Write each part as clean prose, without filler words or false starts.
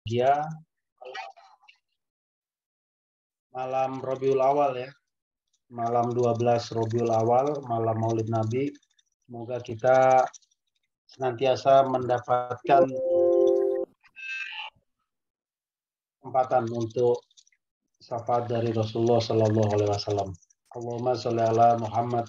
bahagia. Malam Rabiul Awal ya. Malam 12 Rabiul Awal, malam Maulid Nabi. Semoga kita senantiasa mendapatkan kesempatan untuk syafaat dari Rasulullah Sallallahu Alaihi Wasallam. Allahumma sholli ala Muhammad.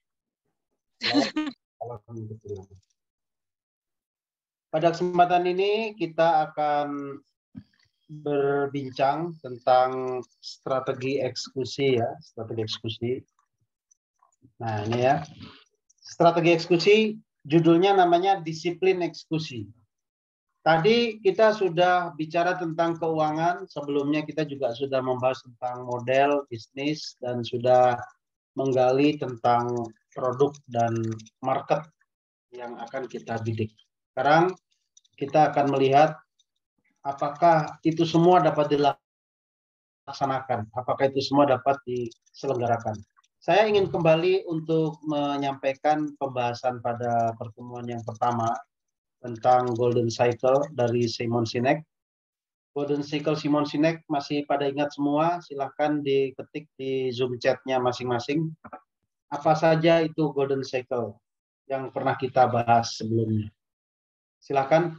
Pada kesempatan ini kita akan berbincang tentang strategi eksekusi ya, strategi eksekusi. Nah ini ya, strategi eksekusi judulnya namanya disiplin eksekusi. Tadi kita sudah bicara tentang keuangan, sebelumnya kita juga sudah membahas tentang model bisnis dan sudah menggali tentang produk dan market yang akan kita bidik. Sekarang kita akan melihat apakah itu semua dapat dilaksanakan, apakah itu semua dapat diselenggarakan. Saya ingin kembali untuk menyampaikan pembahasan pada pertemuan yang pertama tentang Golden Cycle dari Simon Sinek. Golden Cycle Simon Sinek masih pada ingat semua? Silahkan diketik di Zoom chatnya masing-masing. Apa saja itu Golden Cycle yang pernah kita bahas sebelumnya? Silahkan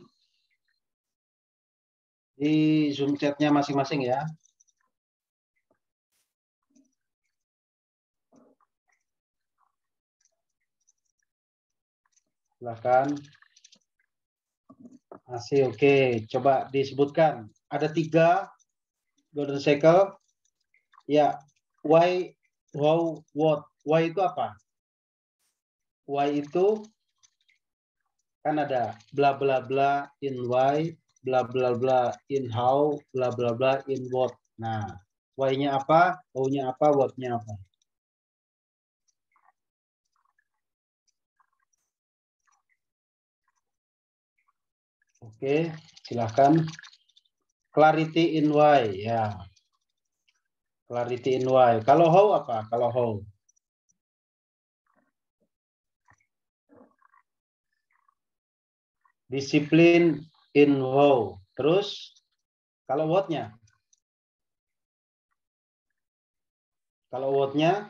di Zoom chatnya masing-masing ya. Silahkan. Masih oke. Coba disebutkan. Ada 3 Golden Cycle. Ya, why, how, what. Why itu apa? Why itu kan ada bla bla bla in why, bla bla bla in how, bla bla bla in what. Nah, why-nya apa, how-nya apa, what-nya apa. Oke, silahkan. Clarity in why, ya. Clarity in why. Kalau how apa? Kalau how? Disiplin in how. Terus, kalau what-nya? Kalau what-nya?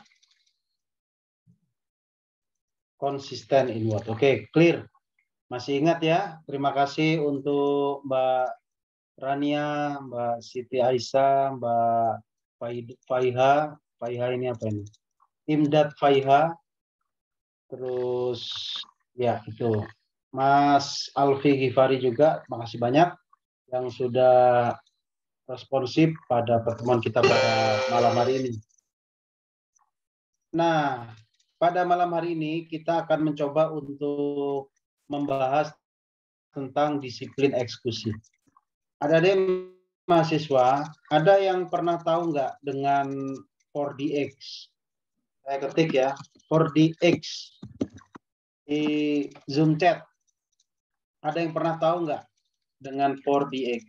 Konsisten in what. Oke, clear. Masih ingat ya? Terima kasih untuk Mbak Rania, Mbak Siti Aisyah, Mbak Faiha. Faiha ini apa ini? Imdad Faiha. Terus ya itu. Mas Alfi Ghifari juga, makasih banyak yang sudah responsif pada pertemuan kita pada malam hari ini. Nah, pada malam hari ini kita akan mencoba untuk membahas tentang disiplin eksekusi. Ada mahasiswa, ada yang pernah tahu nggak dengan 4DX? Saya ketik ya, 4DX di Zoom chat. Ada yang pernah tahu nggak dengan 4DX?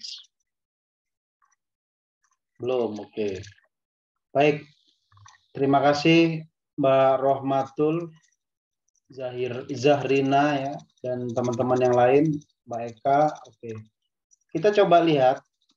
Belum, oke. Baik, terima kasih Mbak Rohmatul Zahrina ya, dan teman-teman yang lain, Mbak Eka. Oke, kita coba lihat.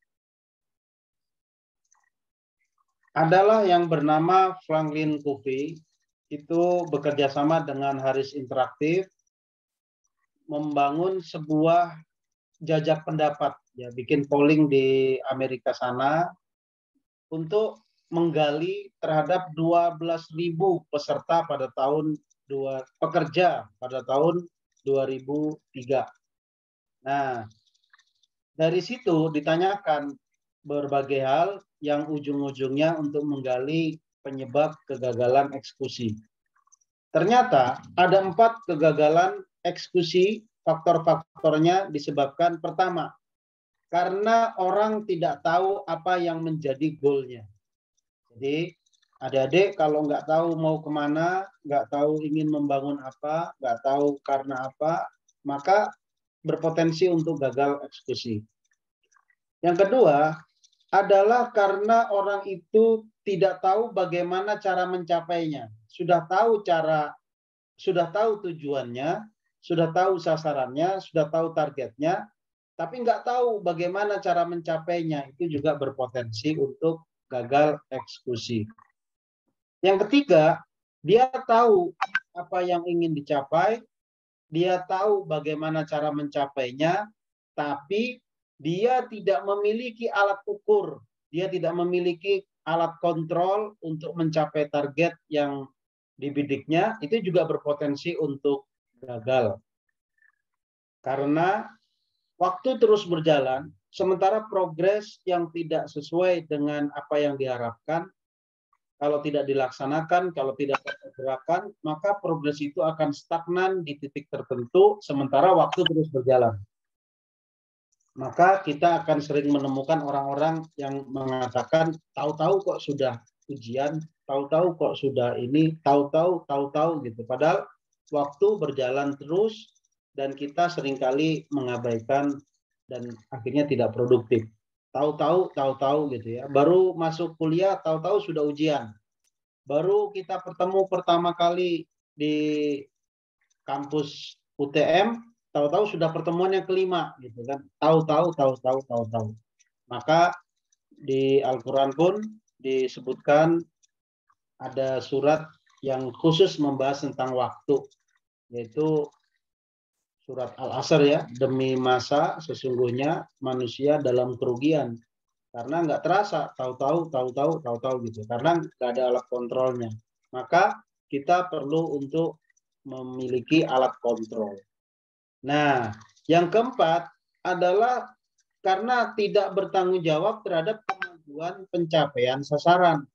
Adalah yang bernama Franklin Covey, itu bekerja sama dengan Harris Interaktif, membangun sebuah jajak pendapat, ya, bikin polling di Amerika sana untuk menggali terhadap 12.000 peserta pada tahun pekerja pada tahun 2003. Nah, dari situ ditanyakan berbagai hal yang ujung-ujungnya untuk menggali penyebab kegagalan eksekusi. Ternyata ada 4 kegagalan eksekusi, faktor-faktornya disebabkan pertama, karena orang tidak tahu apa yang menjadi goalnya. Jadi adik-adik kalau nggak tahu mau kemana, nggak tahu ingin membangun apa, nggak tahu karena apa, maka berpotensi untuk gagal eksekusi. Yang kedua adalah karena orang itu tidak tahu bagaimana cara mencapainya. Sudah tahu tujuannya, sudah tahu sasarannya, sudah tahu targetnya, tapi nggak tahu bagaimana cara mencapainya, itu juga berpotensi untuk gagal eksekusi. Yang ketiga, dia tahu apa yang ingin dicapai, dia tahu bagaimana cara mencapainya, tapi dia tidak memiliki alat ukur, dia tidak memiliki alat kontrol untuk mencapai target yang dibidiknya, itu juga berpotensi untuk gagal. Karena waktu terus berjalan, sementara progres yang tidak sesuai dengan apa yang diharapkan, kalau tidak dilaksanakan, kalau tidak tergerakkan, maka progres itu akan stagnan di titik tertentu, sementara waktu terus berjalan. Maka kita akan sering menemukan orang-orang yang mengatakan, tahu-tahu kok sudah ujian, tahu-tahu kok sudah ini, tahu-tahu gitu. Padahal waktu berjalan terus dan kita seringkali mengabaikan dan akhirnya tidak produktif. Tahu-tahu gitu ya. Baru masuk kuliah, tahu-tahu sudah ujian. Baru kita bertemu pertama kali di kampus UTM, tahu-tahu sudah pertemuan yang kelima gitu kan. Tahu-tahu. Maka di Al-Qur'an pun disebutkan ada surat yang khusus membahas tentang waktu, yaitu surat Al-Asr ya, demi masa sesungguhnya manusia dalam kerugian. Karena nggak terasa, tahu-tahu gitu. Karena nggak ada alat kontrolnya. Maka kita perlu untuk memiliki alat kontrol. Nah, yang keempat adalah karena tidak bertanggung jawab terhadap kemajuan pencapaian sasaran.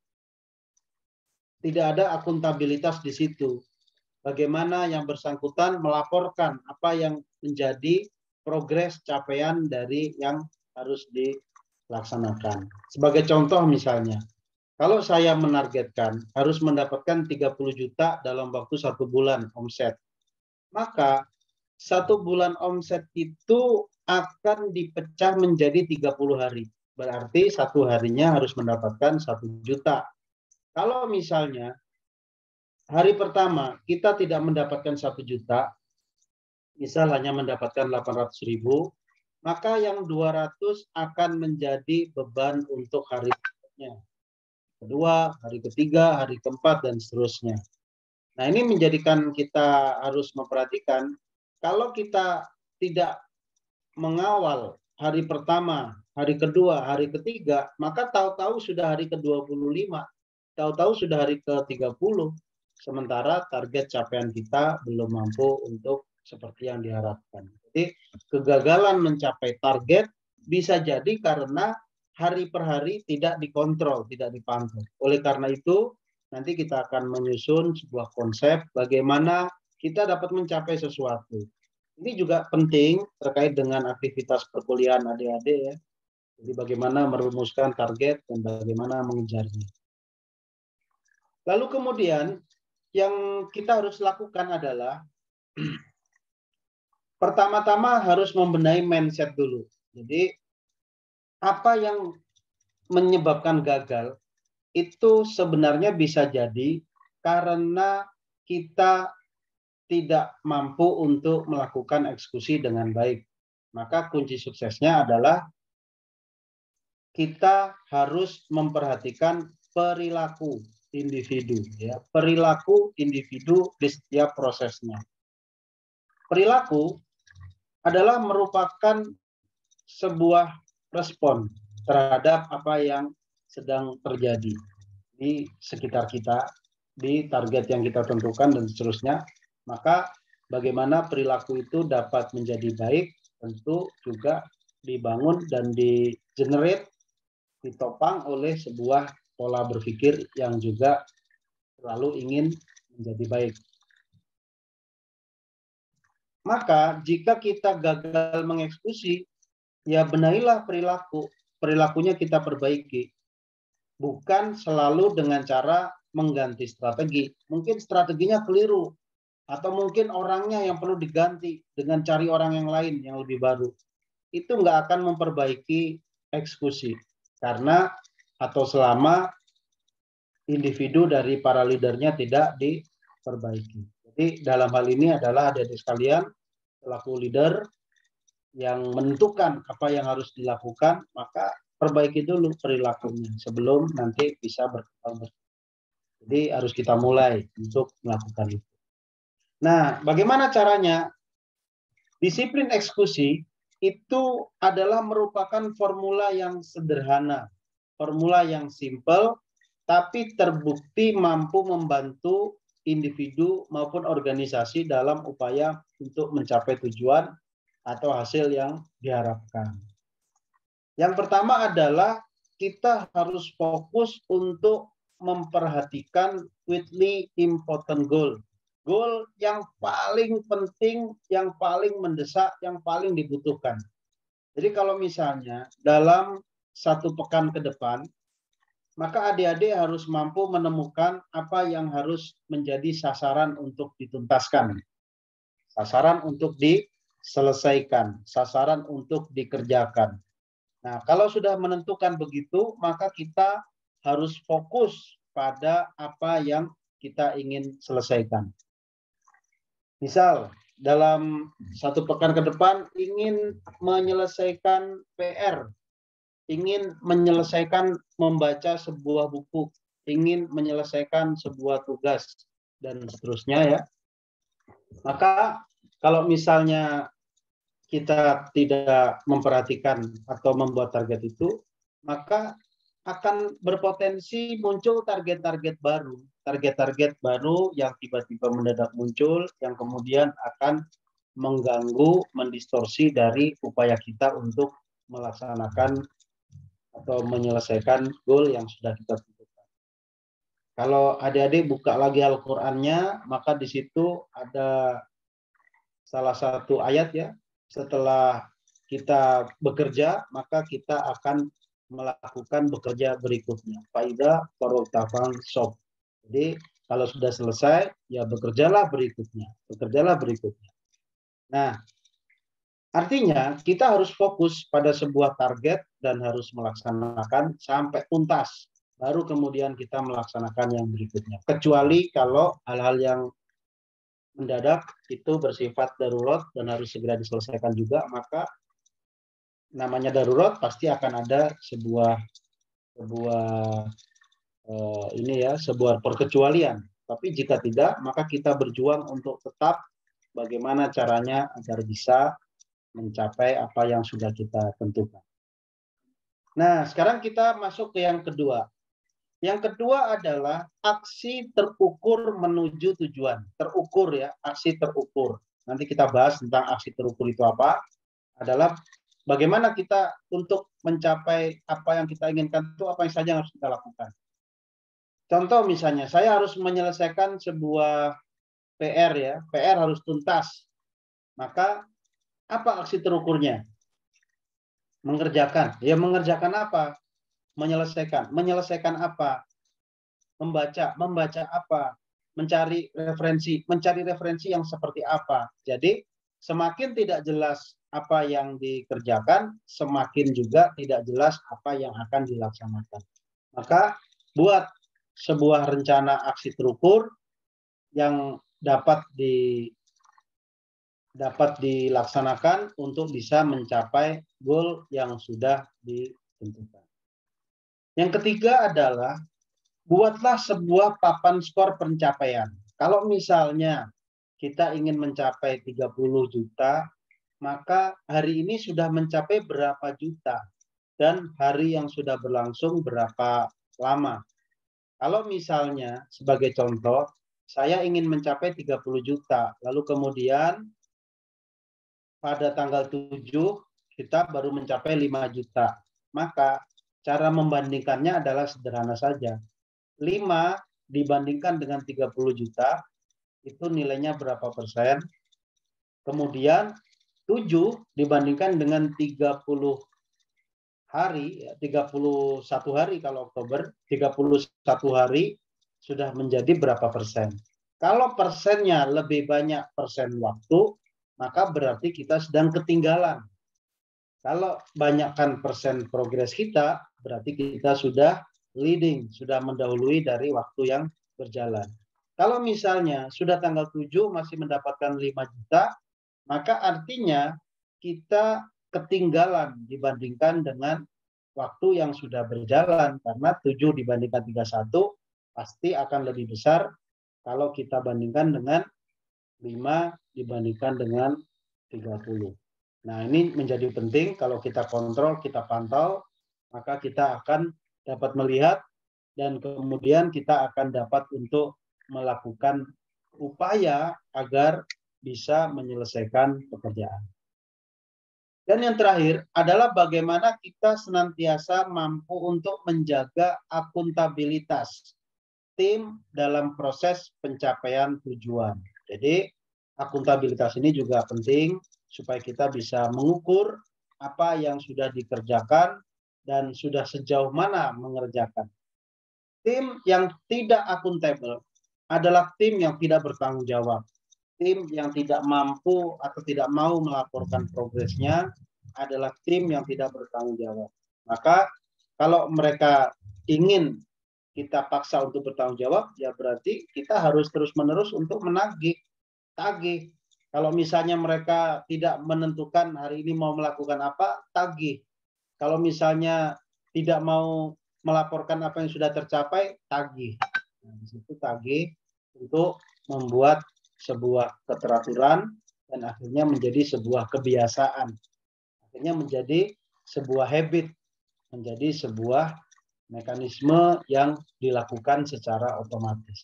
Tidak ada akuntabilitas di situ. Bagaimana yang bersangkutan melaporkan apa yang menjadi progres capaian dari yang harus dilaksanakan. Sebagai contoh misalnya, kalau saya menargetkan harus mendapatkan 30 juta dalam waktu 1 bulan omset, maka 1 bulan omset itu akan dipecah menjadi 30 hari. Berarti 1 harinya harus mendapatkan 1 juta. Kalau misalnya hari pertama kita tidak mendapatkan 1 juta, misal hanya mendapatkan 800.000, maka yang 200 akan menjadi beban untuk hari berikutnya. Kedua, hari ketiga, hari keempat, dan seterusnya. Nah, ini menjadikan kita harus memperhatikan, kalau kita tidak mengawal hari pertama, hari kedua, hari ketiga, maka tahu-tahu sudah hari ke-25, tahu-tahu sudah hari ke-30, sementara target capaian kita belum mampu untuk seperti yang diharapkan. Jadi kegagalan mencapai target bisa jadi karena hari per hari tidak dikontrol, tidak dipantau. Oleh karena itu, nanti kita akan menyusun sebuah konsep bagaimana kita dapat mencapai sesuatu. Ini juga penting terkait dengan aktivitas perkuliahan adik-adik ya. Jadi bagaimana merumuskan target dan bagaimana mengejarnya. Lalu kemudian yang kita harus lakukan adalah pertama-tama harus membenahi mindset dulu. Jadi apa yang menyebabkan gagal itu sebenarnya bisa jadi karena kita tidak mampu untuk melakukan eksekusi dengan baik. Maka kunci suksesnya adalah kita harus memperhatikan perilaku individu, ya, perilaku individu di setiap prosesnya. Perilaku adalah merupakan sebuah respon terhadap apa yang sedang terjadi di sekitar kita, di target yang kita tentukan dan seterusnya. Maka bagaimana perilaku itu dapat menjadi baik tentu juga dibangun dan di-generate, ditopang oleh sebuah pola berpikir yang juga selalu ingin menjadi baik. Maka jika kita gagal mengeksekusi, ya benahilah perilaku. Perilakunya kita perbaiki. Bukan selalu dengan cara mengganti strategi. Mungkin strateginya keliru. Atau mungkin orangnya yang perlu diganti dengan cari orang yang lain yang lebih baru. Itu nggak akan memperbaiki eksekusi. Karena atau selama individu dari para leadernya tidak diperbaiki. Jadi dalam hal ini adalah adik-adik sekalian, selaku leader, yang menentukan apa yang harus dilakukan, maka perbaiki dulu perilakunya sebelum nanti bisa berkembang. Jadi harus kita mulai untuk melakukan itu. Nah, bagaimana caranya? Disiplin eksekusi itu adalah merupakan formula yang sederhana, formula yang simple, tapi terbukti mampu membantu individu maupun organisasi dalam upaya untuk mencapai tujuan atau hasil yang diharapkan. Yang pertama adalah kita harus fokus untuk memperhatikan weekly important goal. Goal yang paling penting, yang paling mendesak, yang paling dibutuhkan. Jadi kalau misalnya dalam satu pekan ke depan, maka adik-adik harus mampu menemukan apa yang harus menjadi sasaran untuk dituntaskan, sasaran untuk diselesaikan, sasaran untuk dikerjakan. Nah, kalau sudah menentukan begitu, maka kita harus fokus pada apa yang kita ingin selesaikan. Misal, dalam satu pekan ke depan ingin menyelesaikan PR, ingin menyelesaikan membaca sebuah buku, ingin menyelesaikan sebuah tugas, dan seterusnya ya. Maka kalau misalnya kita tidak memperhatikan atau membuat target itu, maka akan berpotensi muncul target-target baru yang tiba-tiba mendadak muncul, yang kemudian akan mengganggu, mendistorsi dari upaya kita untuk melaksanakan atau menyelesaikan goal yang sudah kita tentukan. Kalau adik-adik buka lagi Al-Qur'annya, maka di situ ada salah satu ayat ya, setelah kita bekerja, maka kita akan melakukan bekerja berikutnya. Faida farogtafan sob. Jadi kalau sudah selesai, ya bekerjalah berikutnya. Bekerjalah berikutnya. Nah, artinya kita harus fokus pada sebuah target dan harus melaksanakan sampai tuntas. Baru kemudian kita melaksanakan yang berikutnya. Kecuali kalau hal-hal yang mendadak itu bersifat darurat dan harus segera diselesaikan juga, maka namanya darurat pasti akan ada sebuah sebuah perkecualian. Tapi jika tidak, maka kita berjuang untuk tetap bagaimana caranya agar bisa mencapai apa yang sudah kita tentukan. Nah, sekarang kita masuk ke yang kedua. Yang kedua adalah aksi terukur menuju tujuan. Terukur ya, aksi terukur. Nanti kita bahas tentang aksi terukur itu apa. Adalah bagaimana kita untuk mencapai apa yang kita inginkan itu apa yang saja harus kita lakukan. Contoh misalnya, saya harus menyelesaikan sebuah PR ya. PR harus tuntas. Maka apa aksi terukurnya? Mengerjakan. Ya mengerjakan apa? Menyelesaikan. Menyelesaikan apa? Membaca apa, mencari referensi yang seperti apa. Jadi semakin tidak jelas apa yang dikerjakan, semakin juga tidak jelas apa yang akan dilaksanakan. Maka buat sebuah rencana aksi terukur yang dapat dilaksanakan untuk bisa mencapai goal yang sudah ditentukan. Yang ketiga adalah buatlah sebuah papan skor pencapaian. Kalau misalnya kita ingin mencapai 30 juta, maka hari ini sudah mencapai berapa juta dan hari yang sudah berlangsung berapa lama. Kalau misalnya sebagai contoh, saya ingin mencapai 30 juta, lalu kemudian pada tanggal 7 kita baru mencapai 5 juta. Maka cara membandingkannya adalah sederhana saja. 5 dibandingkan dengan 30 juta, itu nilainya berapa persen? Kemudian 7 dibandingkan dengan 30 hari, 31 hari kalau Oktober, 31 hari sudah menjadi berapa persen? Kalau persennya lebih banyak persen waktu, maka berarti kita sedang ketinggalan. Kalau banyakkan persen progres kita, berarti kita sudah leading, sudah mendahului dari waktu yang berjalan. Kalau misalnya sudah tanggal 7 masih mendapatkan 5 juta, maka artinya kita ketinggalan dibandingkan dengan waktu yang sudah berjalan, karena 7 dibandingkan 31 pasti akan lebih besar kalau kita bandingkan dengan 5 dibandingkan dengan 30. Nah, ini menjadi penting kalau kita kontrol, kita pantau, maka kita akan dapat melihat dan kemudian kita akan dapat untuk melakukan upaya agar bisa menyelesaikan pekerjaan. Dan yang terakhir adalah bagaimana kita senantiasa mampu untuk menjaga akuntabilitas tim dalam proses pencapaian tujuan. Jadi akuntabilitas ini juga penting supaya kita bisa mengukur apa yang sudah dikerjakan dan sudah sejauh mana mengerjakan. Tim yang tidak akuntabel adalah tim yang tidak bertanggung jawab. Tim yang tidak mampu atau tidak mau melaporkan progresnya adalah tim yang tidak bertanggung jawab. Maka kalau mereka ingin kita paksa untuk bertanggung jawab, ya berarti kita harus terus-menerus untuk tagih. Kalau misalnya mereka tidak menentukan hari ini mau melakukan apa, tagih. Kalau misalnya tidak mau melaporkan apa yang sudah tercapai, tagih. Nah, di situ tagih untuk membuat sebuah keteraturan dan akhirnya menjadi sebuah kebiasaan. Akhirnya menjadi sebuah habit, menjadi sebuah mekanisme yang dilakukan secara otomatis.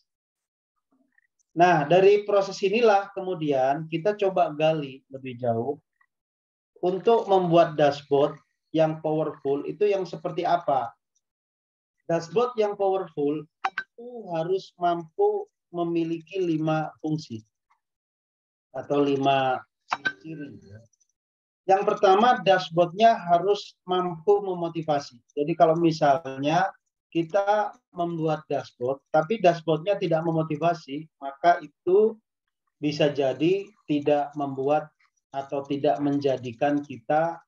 Nah, dari proses inilah kemudian kita coba gali lebih jauh untuk membuat dashboard yang powerful itu yang seperti apa. Dashboard yang powerful itu harus mampu memiliki 5 fungsi atau 5 ciri. Yang pertama, dashboardnya harus mampu memotivasi. Jadi kalau misalnya kita membuat dashboard, tapi dashboardnya tidak memotivasi, maka itu bisa jadi tidak membuat atau tidak menjadikan kita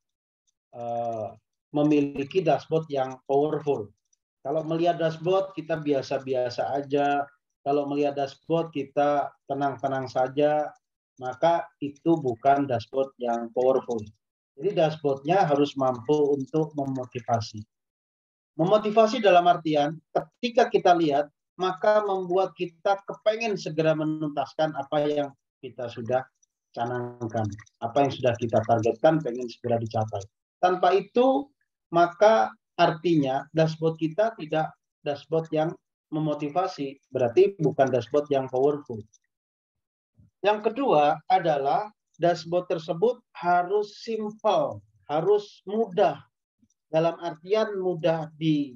memiliki dashboard yang powerful. Kalau melihat dashboard kita biasa-biasa aja, kalau melihat dashboard kita tenang-tenang saja, maka itu bukan dashboard yang powerful. Jadi dashboardnya harus mampu untuk memotivasi. Memotivasi dalam artian ketika kita lihat, maka membuat kita kepengen segera menuntaskan apa yang kita sudah canangkan, apa yang sudah kita targetkan pengen segera dicapai. Tanpa itu, maka artinya dashboard kita tidak dashboard yang memotivasi, berarti bukan dashboard yang powerful. Yang kedua adalah dashboard tersebut harus simple, harus mudah. Dalam artian mudah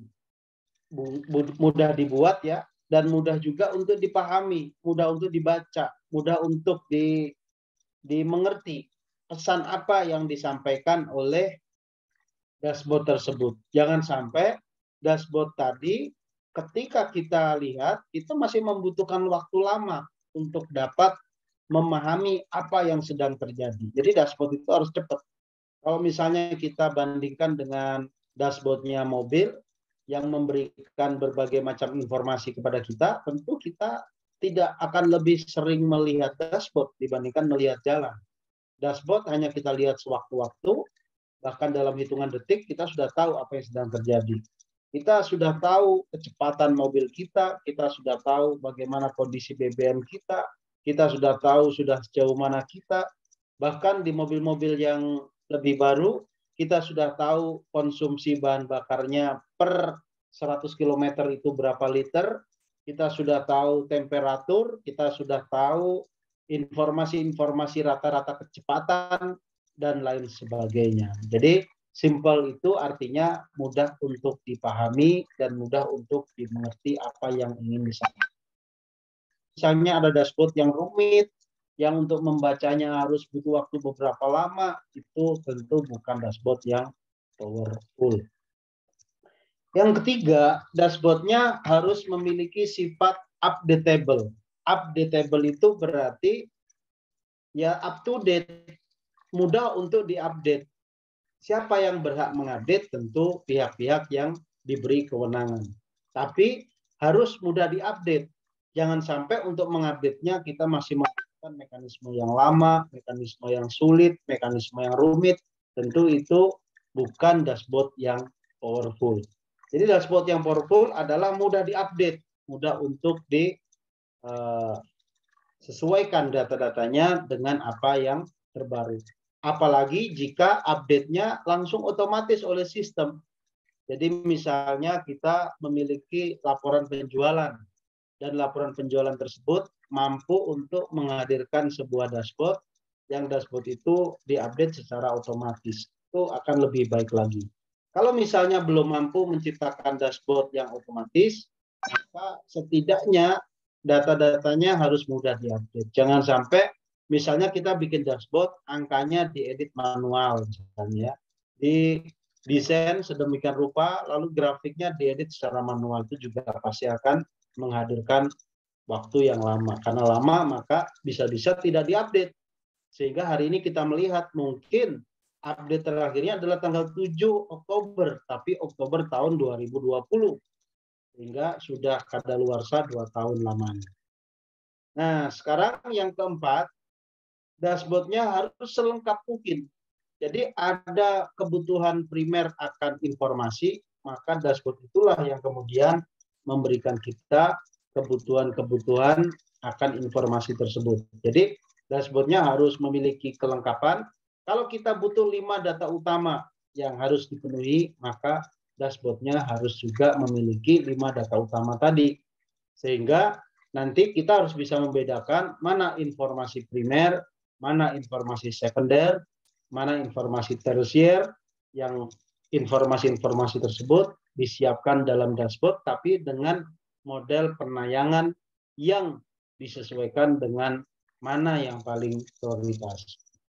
dibuat ya, dan mudah juga untuk dipahami, mudah untuk dibaca, mudah untuk dimengerti pesan apa yang disampaikan oleh dashboard tersebut. Jangan sampai dashboard tadi ketika kita lihat itu masih membutuhkan waktu lama untuk dapat memahami apa yang sedang terjadi. Jadi dashboard itu harus cepat. Kalau misalnya kita bandingkan dengan dashboardnya mobil yang memberikan berbagai macam informasi kepada kita, tentu kita tidak akan lebih sering melihat dashboard dibandingkan melihat jalan. Dashboard hanya kita lihat sewaktu-waktu, bahkan dalam hitungan detik kita sudah tahu apa yang sedang terjadi. Kita sudah tahu kecepatan mobil kita sudah tahu bagaimana kondisi BBM kita sudah tahu sudah sejauh mana kita. Bahkan di mobil-mobil yang lebih baru, kita sudah tahu konsumsi bahan bakarnya per 100 km itu berapa liter, kita sudah tahu temperatur, kita sudah tahu informasi-informasi rata-rata kecepatan, dan lain sebagainya. Jadi simple itu artinya mudah untuk dipahami dan mudah untuk dimengerti apa yang ingin disampaikan. Misalnya ada dashboard yang rumit, yang untuk membacanya harus butuh waktu beberapa lama, itu tentu bukan dashboard yang powerful. Yang ketiga, dashboardnya harus memiliki sifat updatable. Updatable itu berarti ya up to date, mudah untuk diupdate. Siapa yang berhak mengupdate? Tentu pihak-pihak yang diberi kewenangan. Tapi harus mudah diupdate. Jangan sampai untuk mengupdate-nya kita masih menggunakan mekanisme yang lama, mekanisme yang sulit, mekanisme yang rumit, tentu itu bukan dashboard yang powerful. Jadi dashboard yang powerful adalah mudah diupdate, mudah untuk disesuaikan data-datanya dengan apa yang terbaru. Apalagi jika update-nya langsung otomatis oleh sistem. Jadi misalnya kita memiliki laporan penjualan dan laporan penjualan tersebut mampu untuk menghadirkan sebuah dashboard yang dashboard itu diupdate secara otomatis. Itu akan lebih baik lagi. Kalau misalnya belum mampu menciptakan dashboard yang otomatis, maka setidaknya data-datanya harus mudah diupdate. Jangan sampai misalnya kita bikin dashboard, angkanya diedit manual misalnya, di desain sedemikian rupa, lalu grafiknya diedit secara manual, itu juga pasti akan menghadirkan waktu yang lama. Karena lama, maka bisa-bisa tidak diupdate. Sehingga hari ini kita melihat mungkin update terakhirnya adalah tanggal 7 Oktober, tapi Oktober tahun 2020. Sehingga sudah kadaluarsa 2 tahun lamanya. Nah, sekarang yang keempat, dashboardnya harus selengkap mungkin. Jadi ada kebutuhan primer akan informasi, maka dashboard itulah yang kemudian memberikan kita kebutuhan-kebutuhan akan informasi tersebut. Jadi dashboardnya harus memiliki kelengkapan. Kalau kita butuh 5 data utama yang harus dipenuhi, maka dashboardnya harus juga memiliki 5 data utama tadi. Sehingga nanti kita harus bisa membedakan mana informasi primer, mana informasi sekunder, mana informasi tersier, yang informasi-informasi tersebut disiapkan dalam dashboard, tapi dengan model penayangan yang disesuaikan dengan mana yang paling prioritas.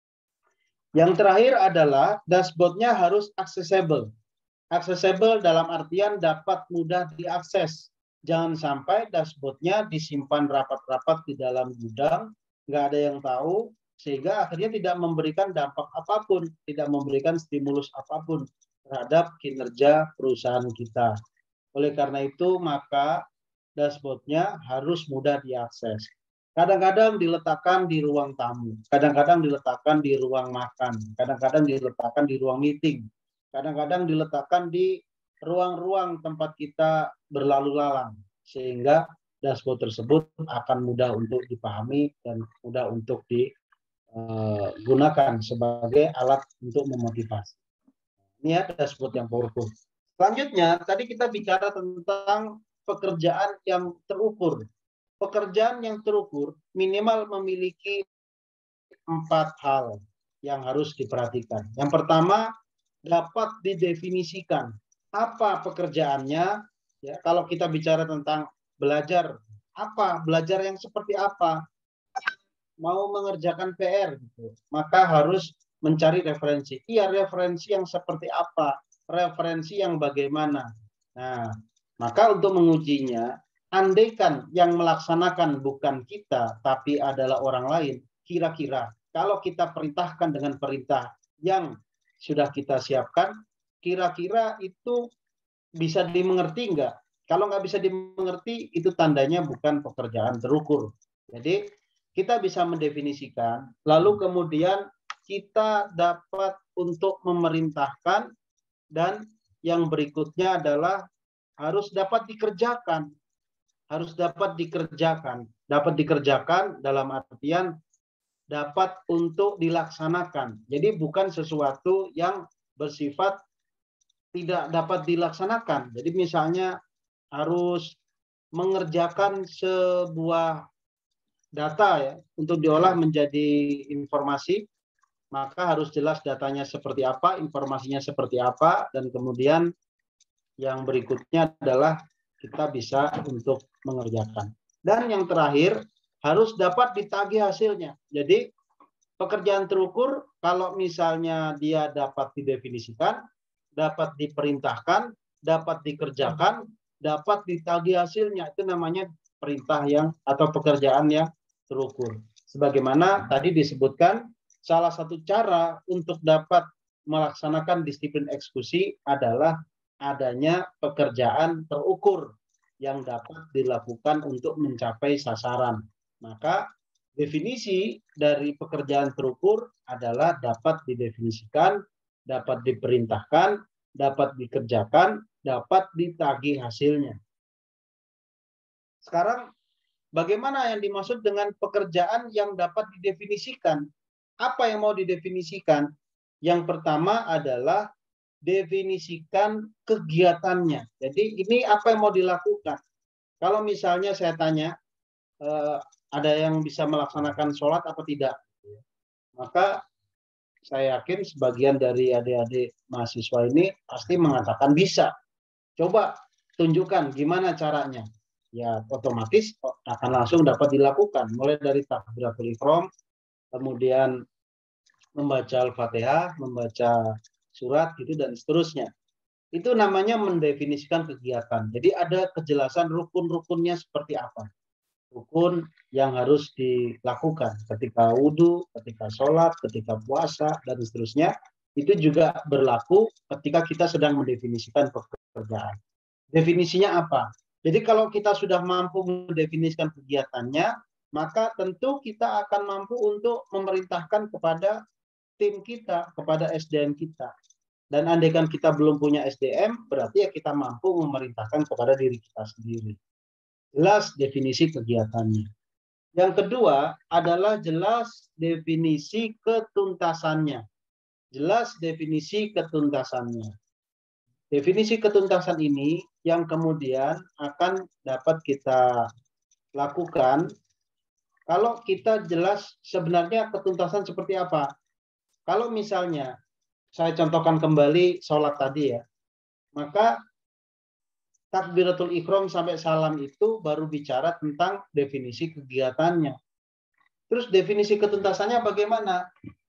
Yang terakhir adalah dashboardnya harus accessible. Accessible dalam artian dapat mudah diakses. Jangan sampai dashboardnya disimpan rapat-rapat di dalam gudang, nggak ada yang tahu, sehingga akhirnya tidak memberikan dampak apapun, tidak memberikan stimulus apapun terhadap kinerja perusahaan kita. Oleh karena itu, maka dashboardnya harus mudah diakses. Kadang-kadang diletakkan di ruang tamu, kadang-kadang diletakkan di ruang makan, kadang-kadang diletakkan di ruang meeting, kadang-kadang diletakkan di ruang-ruang tempat kita berlalu lalang, sehingga dashboard tersebut akan mudah untuk dipahami dan mudah untuk digunakan sebagai alat untuk memotivasi. Ini ya dashboard yang powerful. Selanjutnya, tadi kita bicara tentang pekerjaan yang terukur. Pekerjaan yang terukur minimal memiliki 4 hal yang harus diperhatikan. Yang pertama, dapat didefinisikan apa pekerjaannya. Ya, kalau kita bicara tentang belajar, apa belajar yang seperti apa? Mau mengerjakan PR, gitu, maka harus mencari referensi. Iya, referensi yang seperti apa? Referensi yang bagaimana? Nah, maka untuk mengujinya, andaikan yang melaksanakan bukan kita, tapi adalah orang lain, kira-kira kalau kita perintahkan dengan perintah yang sudah kita siapkan, kira-kira itu bisa dimengerti enggak? Kalau nggak bisa dimengerti, itu tandanya bukan pekerjaan terukur. Jadi, kita bisa mendefinisikan, lalu kemudian kita dapat untuk memerintahkan, dan yang berikutnya adalah harus dapat dikerjakan. Harus dapat dikerjakan. Dapat dikerjakan dalam artian dapat untuk dilaksanakan. Jadi bukan sesuatu yang bersifat tidak dapat dilaksanakan. Jadi misalnya harus mengerjakan sebuah data ya untuk diolah menjadi informasi, maka harus jelas datanya seperti apa, informasinya seperti apa, dan kemudian yang berikutnya adalah kita bisa untuk mengerjakan. Dan yang terakhir, harus dapat ditagih hasilnya. Jadi pekerjaan terukur kalau misalnya dia dapat didefinisikan, dapat diperintahkan, dapat dikerjakan, dapat ditagih hasilnya, itu namanya perintah yang atau pekerjaan yang terukur. Sebagaimana tadi disebutkan, salah satu cara untuk dapat melaksanakan disiplin eksekusi adalah adanya pekerjaan terukur yang dapat dilakukan untuk mencapai sasaran. Maka Definisi dari pekerjaan terukur adalah dapat didefinisikan, dapat diperintahkan, dapat dikerjakan, dapat ditagih hasilnya. Sekarang, bagaimana yang dimaksud dengan pekerjaan yang dapat didefinisikan? Apa yang mau didefinisikan? Yang pertama adalah definisikan kegiatannya. Jadi ini apa yang mau dilakukan? Kalau misalnya saya tanya, ada yang bisa melaksanakan sholat apa tidak? Maka saya yakin sebagian dari adik-adik mahasiswa ini pasti mengatakan bisa. Coba tunjukkan gimana caranya. Ya otomatis akan langsung dapat dilakukan. Mulai dari takbiratul ihram, kemudian membaca Al-Fatihah, membaca surat gitu dan seterusnya. Itu namanya mendefinisikan kegiatan. Jadi ada kejelasan rukun-rukunnya seperti apa. Rukun yang harus dilakukan ketika wudhu, ketika sholat, ketika puasa, dan seterusnya. Itu juga berlaku ketika kita sedang mendefinisikan pekerjaan. Definisinya apa? Jadi kalau kita sudah mampu mendefinisikan kegiatannya, maka tentu kita akan mampu untuk memerintahkan kepada tim kita, kepada SDM kita. Dan andaikan kita belum punya SDM, berarti ya kita mampu memerintahkan kepada diri kita sendiri. Jelas definisi kegiatannya. Yang kedua adalah jelas definisi ketuntasannya. Jelas definisi ketuntasannya. Definisi ketuntasan ini yang kemudian akan dapat kita lakukan kalau kita jelas sebenarnya ketuntasan seperti apa. Kalau misalnya saya contohkan kembali sholat tadi ya, maka takbiratul ihram sampai salam itu baru bicara tentang definisi kegiatannya. Terus definisi ketuntasannya bagaimana?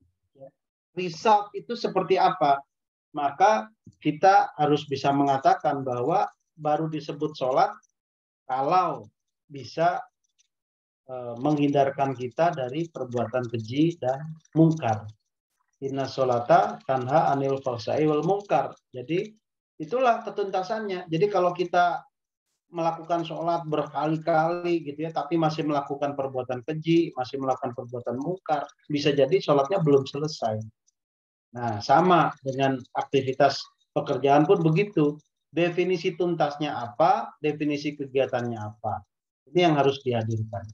Result itu seperti apa? Maka kita harus bisa mengatakan bahwa baru disebut sholat kalau bisa menghindarkan kita dari perbuatan keji dan mungkar. Inna sholata tanha anil fahsai wal mungkar. Jadi itulah ketuntasannya. Jadi kalau kita melakukan sholat berkali-kali gitu ya, tapi masih melakukan perbuatan keji, masih melakukan perbuatan mungkar, bisa jadi sholatnya belum selesai. Nah, sama dengan aktivitas pekerjaan pun begitu. Definisi tuntasnya apa, definisi kegiatannya apa. Ini yang harus dihadirkan.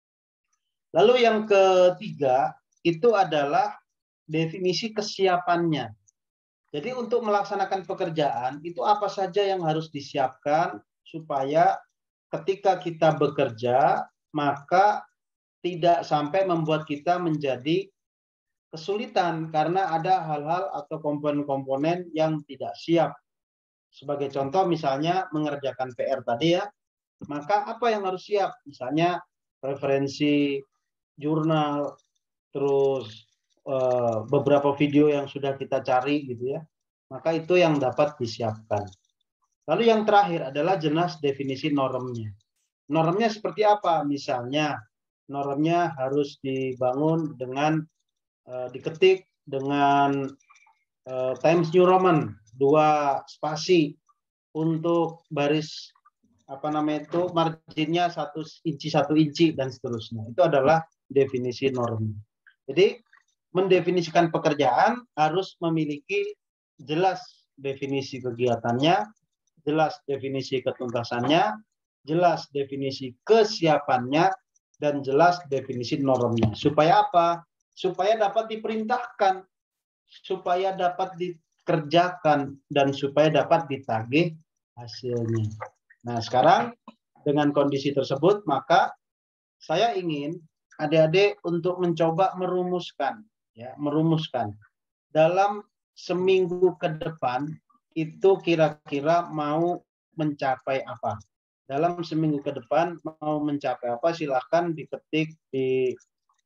Lalu yang ketiga, itu adalah definisi kesiapannya. Jadi untuk melaksanakan pekerjaan, itu apa saja yang harus disiapkan supaya ketika kita bekerja, maka tidak sampai membuat kita menjadi kesulitan karena ada hal-hal atau komponen-komponen yang tidak siap. Sebagai contoh misalnya mengerjakan PR tadi ya, maka apa yang harus siap? Misalnya referensi jurnal, terus beberapa video yang sudah kita cari gitu ya. Maka itu yang dapat disiapkan. Lalu yang terakhir adalah jelas definisi normnya. Normnya seperti apa? Misalnya normnya harus dibangun dengan diketik dengan Times New Roman 2 spasi untuk baris apa namanya itu marginnya 1 inci dan seterusnya. Itu adalah definisi norm. Jadi mendefinisikan pekerjaan harus memiliki jelas definisi kegiatannya, jelas definisi ketuntasannya, jelas definisi kesiapannya, dan jelas definisi normnya. Supaya apa? Supaya dapat diperintahkan, supaya dapat dikerjakan, dan supaya dapat ditagih hasilnya. Nah, sekarang dengan kondisi tersebut, maka saya ingin adik-adik untuk mencoba merumuskan, ya, merumuskan dalam seminggu ke depan itu kira-kira mau mencapai apa. Dalam seminggu ke depan mau mencapai apa, silahkan diketik di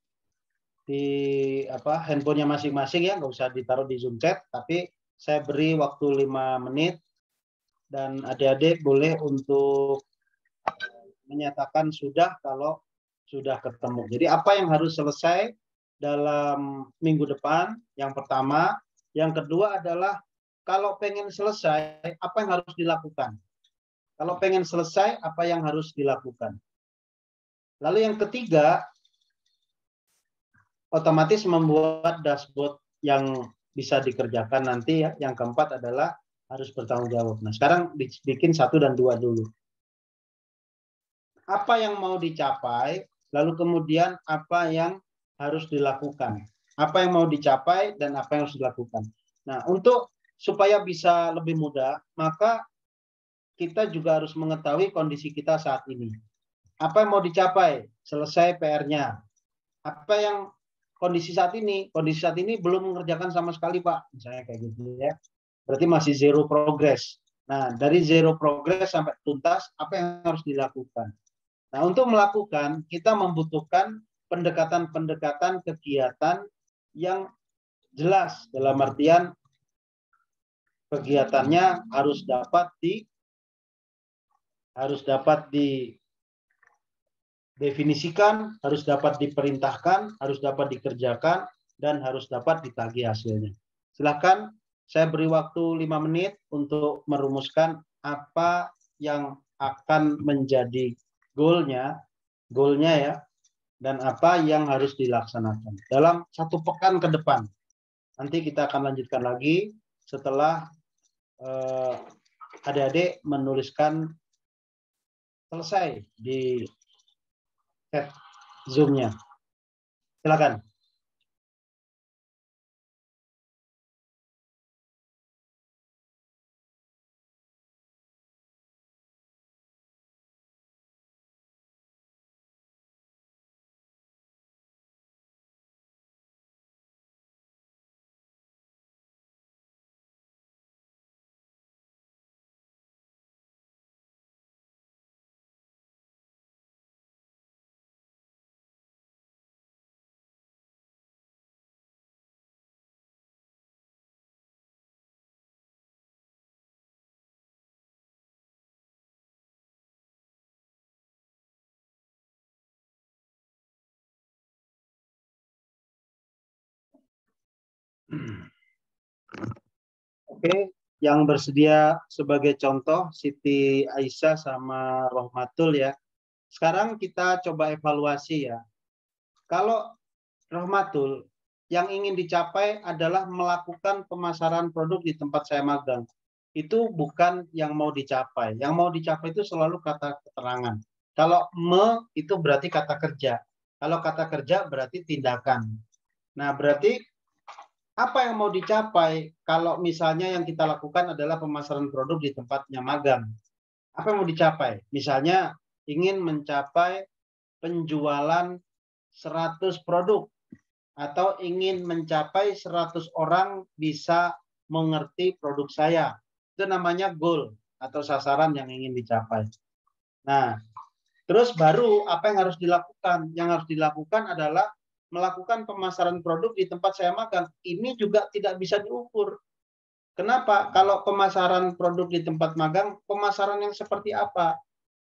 apa handphonenya masing-masing ya, nggak usah ditaruh di Zoom chat, tapi saya beri waktu 5 menit dan adik-adik boleh untuk menyatakan sudah kalau sudah ketemu. Jadi apa yang harus selesai dalam minggu depan? Yang pertama, yang kedua adalah kalau pengen selesai apa yang harus dilakukan? Kalau pengen selesai apa yang harus dilakukan? Lalu yang ketiga, otomatis membuat dashboard yang bisa dikerjakan nanti ya. Yang keempat adalah harus bertanggung jawab. Nah, sekarang bikin 1 dan 2 dulu. Apa yang mau dicapai, lalu kemudian apa yang harus dilakukan. Apa yang mau dicapai dan apa yang harus dilakukan. Nah, untuk supaya bisa lebih mudah, maka kita juga harus mengetahui kondisi kita saat ini. Apa yang mau dicapai? Selesai PR-nya. Apa yang kondisi saat ini? Kondisi saat ini belum mengerjakan sama sekali, Pak. Misalnya kayak gitu ya. Berarti masih zero progress. Nah, dari zero progress sampai tuntas, apa yang harus dilakukan? Nah, untuk melakukan, kita membutuhkan pendekatan-pendekatan kegiatan yang jelas. Dalam artian, kegiatannya harus dapat didefinisikan, harus dapat diperintahkan, harus dapat dikerjakan, dan harus dapat ditagih hasilnya. Silakan, saya beri waktu 5 menit untuk merumuskan apa yang akan menjadi goalnya ya, dan apa yang harus dilaksanakan dalam 1 pekan ke depan. Nanti kita akan lanjutkan lagi setelah adik-adik menuliskan selesai di chat Zoom-nya. Silakan. Oke, yang bersedia sebagai contoh Siti Aisyah sama Rohmatul ya. Sekarang kita coba evaluasi ya. Kalau Rohmatul, yang ingin dicapai adalah melakukan pemasaran produk di tempat saya magang. Itu bukan yang mau dicapai. Yang mau dicapai itu selalu kata keterangan. Kalau itu berarti kata kerja. Kalau kata kerja berarti tindakan. Nah, berarti apa yang mau dicapai kalau misalnya yang kita lakukan adalah pemasaran produk di tempatnya magang? Apa yang mau dicapai? Misalnya ingin mencapai penjualan 100 produk atau ingin mencapai 100 orang bisa mengerti produk saya. Itu namanya goal atau sasaran yang ingin dicapai. Nah, terus baru apa yang harus dilakukan? Yang harus dilakukan adalah melakukan pemasaran produk di tempat saya magang. Ini juga tidak bisa diukur. Kenapa? Kalau pemasaran produk di tempat magang, pemasaran yang seperti apa?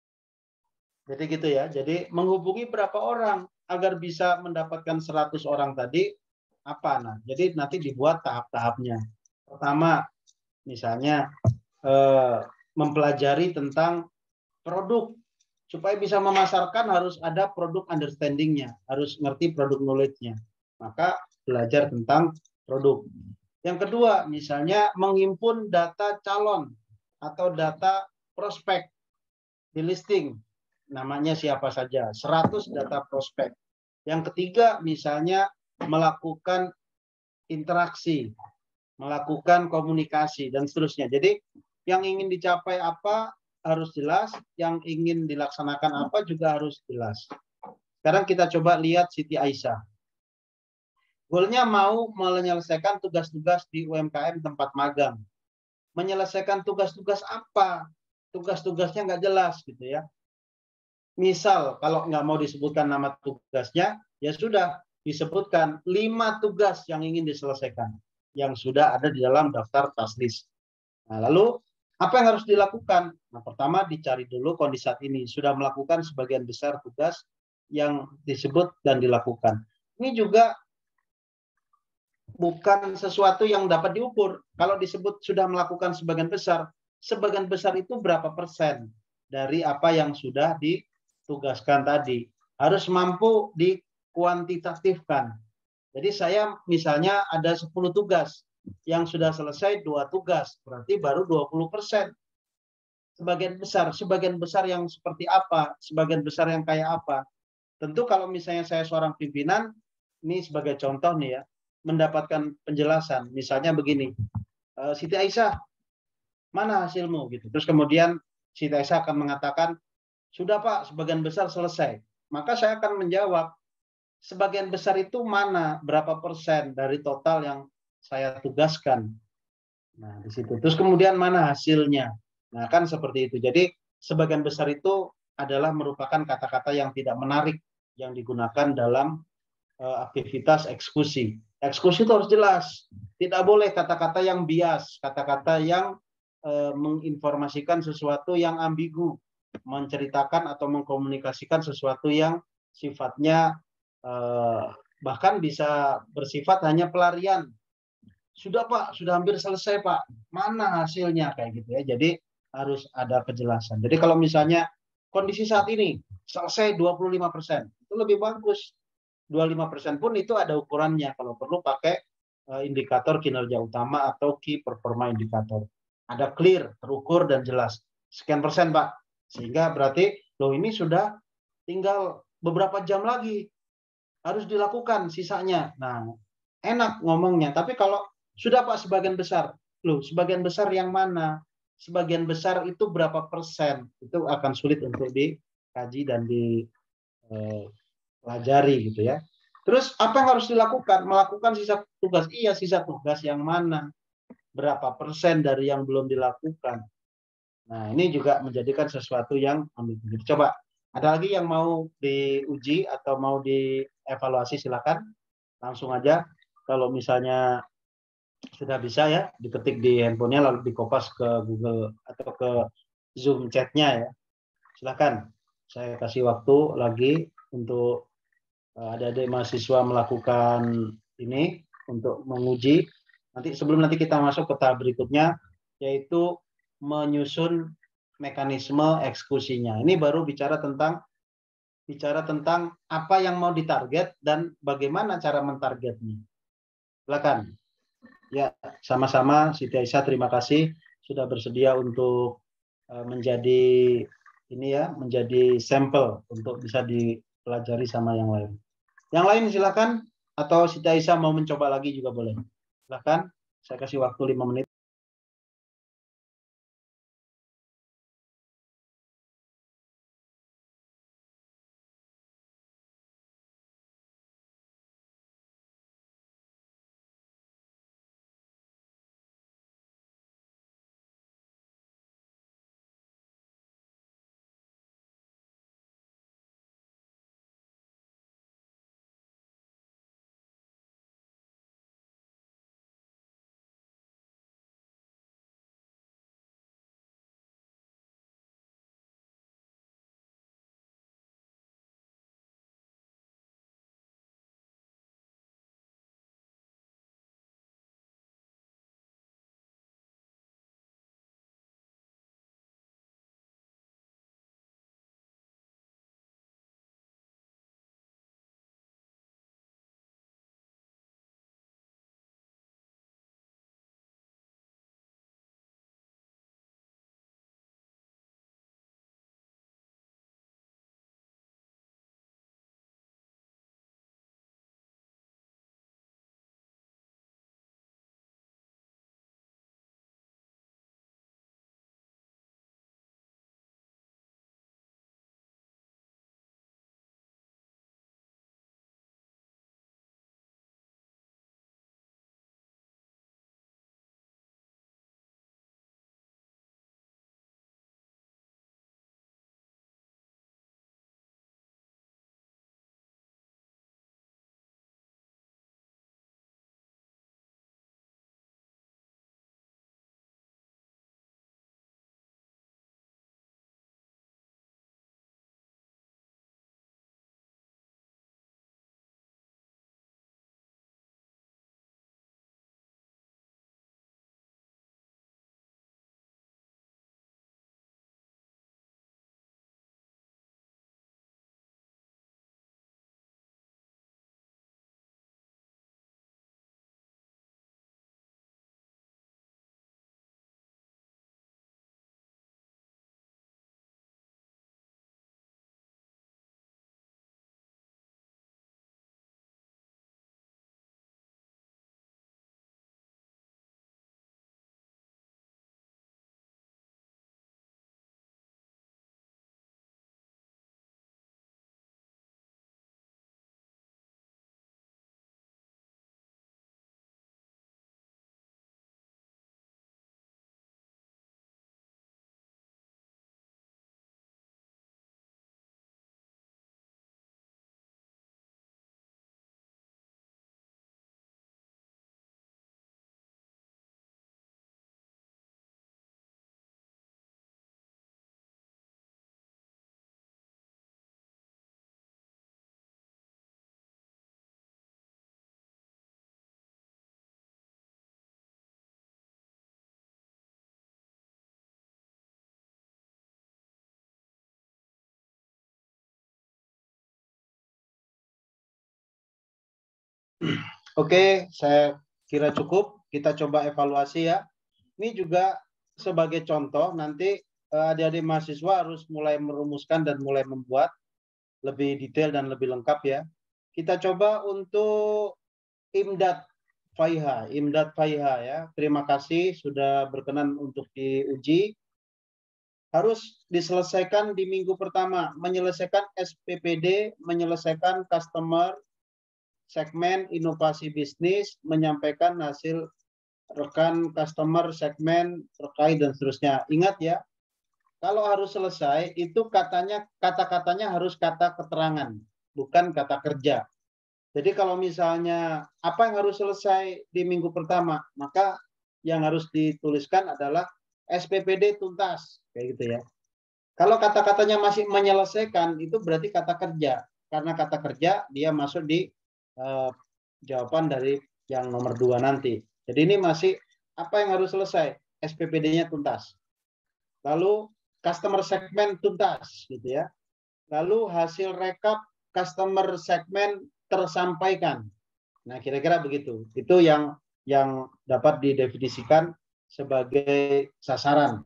Jadi gitu ya. Jadi menghubungi berapa orang agar bisa mendapatkan 100 orang tadi apa? Nah, jadi nanti dibuat tahap-tahapnya. Pertama, misalnya mempelajari tentang produk. Supaya bisa memasarkan harus ada produk understanding-nya, harus ngerti produk knowledge-nya. Maka belajar tentang produk. Yang kedua, misalnya menghimpun data calon atau data prospek di listing. Namanya siapa saja, 100 data prospek. Yang ketiga, misalnya melakukan interaksi, melakukan komunikasi, dan seterusnya. Jadi, yang ingin dicapai apa harus jelas, yang ingin dilaksanakan apa juga harus jelas. Sekarang kita coba lihat Siti Aisyah. Goalnya mau menyelesaikan tugas-tugas di UMKM tempat magang. Menyelesaikan tugas-tugas apa? Tugas-tugasnya nggak jelas gitu ya. Misal kalau nggak mau disebutkan nama tugasnya, ya sudah disebutkan 5 tugas yang ingin diselesaikan yang sudah ada di dalam daftar task list. Nah, lalu apa yang harus dilakukan? Nah, pertama dicari dulu kondisi saat ini. Sudah melakukan sebagian besar tugas yang disebut dan dilakukan. Ini juga bukan sesuatu yang dapat diukur. Kalau disebut sudah melakukan sebagian besar itu berapa persen dari apa yang sudah ditugaskan tadi. Harus mampu dikuantitatifkan. Jadi saya misalnya ada 10 tugas, yang sudah selesai 2 tugas, berarti baru 20%. Sebagian besar yang seperti apa, sebagian besar yang kayak apa. Tentu kalau misalnya saya seorang pimpinan, ini sebagai contoh nih ya, mendapatkan penjelasan. Misalnya begini, Siti Aisyah, mana hasilmu gitu. Terus kemudian Siti Aisyah akan mengatakan, sudah Pak, sebagian besar selesai. Maka saya akan menjawab, sebagian besar itu mana, berapa persen dari total yang saya tugaskan. Nah, di situ. Terus kemudian mana hasilnya? Nah, kan seperti itu. Jadi, sebagian besar itu adalah merupakan kata-kata yang tidak menarik yang digunakan dalam aktivitas eksekusi. Eksekusi itu harus jelas. Tidak boleh kata-kata yang bias, kata-kata yang menginformasikan sesuatu yang ambigu, menceritakan atau mengkomunikasikan sesuatu yang sifatnya bahkan bisa bersifat hanya pelarian. Sudah Pak, sudah hampir selesai Pak. Mana hasilnya kayak gitu ya. Jadi harus ada penjelasan. Jadi kalau misalnya kondisi saat ini selesai 25%, itu lebih bagus. 25% pun itu ada ukurannya. Kalau perlu pakai indikator kinerja utama atau key performa indikator. Ada clear, terukur dan jelas. Sekian persen Pak. Sehingga berarti loh ini sudah tinggal beberapa jam lagi harus dilakukan sisanya. Nah, enak ngomongnya. Tapi kalau sudah Pak sebagian besar, loh sebagian besar yang mana? Sebagian besar itu berapa persen? Itu akan sulit untuk dikaji dan dipelajari gitu ya. Terus apa yang harus dilakukan? Melakukan sisa tugas. Iya, sisa tugas yang mana? Berapa persen dari yang belum dilakukan? Nah, ini juga menjadikan sesuatu yang ambigu. Coba, ada lagi yang mau diuji atau mau dievaluasi, silakan. Langsung aja. Kalau misalnya sudah bisa ya, diketik di handphonenya lalu dikopas ke Google atau ke Zoom chatnya ya. Silakan. Saya kasih waktu lagi untuk adik-adik mahasiswa melakukan ini untuk menguji. Nanti kita masuk ke tahap berikutnya, yaitu menyusun mekanisme eksekusinya. Ini baru bicara tentang apa yang mau ditarget dan bagaimana cara mentargetnya. Silakan. Ya, sama-sama Siti Aisyah, terima kasih sudah bersedia untuk menjadi ini ya, menjadi sampel untuk bisa dipelajari sama yang lain. Yang lain silakan, atau Siti Aisyah mau mencoba lagi juga boleh. Silakan, saya kasih waktu 5 menit. Oke, saya kira cukup. Kita coba evaluasi ya. Ini juga sebagai contoh, nanti adik-adik mahasiswa harus mulai merumuskan dan mulai membuat lebih detail dan lebih lengkap ya. Kita coba untuk Imdad Faiha. Imdad Faiha ya. Terima kasih sudah berkenan untuk diuji. Harus diselesaikan di minggu pertama. Menyelesaikan SPPD, menyelesaikan customer, segmen inovasi bisnis, menyampaikan hasil rekan customer, segmen, terkait, dan seterusnya. Ingat ya, kalau harus selesai, itu kata-katanya harus kata keterangan, bukan kata kerja. Jadi kalau misalnya apa yang harus selesai di minggu pertama, maka yang harus dituliskan adalah SPPD tuntas, kayak gitu ya. Kalau kata-katanya masih menyelesaikan, itu berarti kata kerja. Karena kata kerja, dia masuk di jawaban dari yang nomor 2 nanti. Jadi ini masih apa yang harus selesai? SPPD-nya tuntas. Lalu customer segmen tuntas, gitu ya. Lalu hasil rekap customer segmen tersampaikan. Nah, kira-kira begitu. Itu yang dapat didefinisikan sebagai sasaran.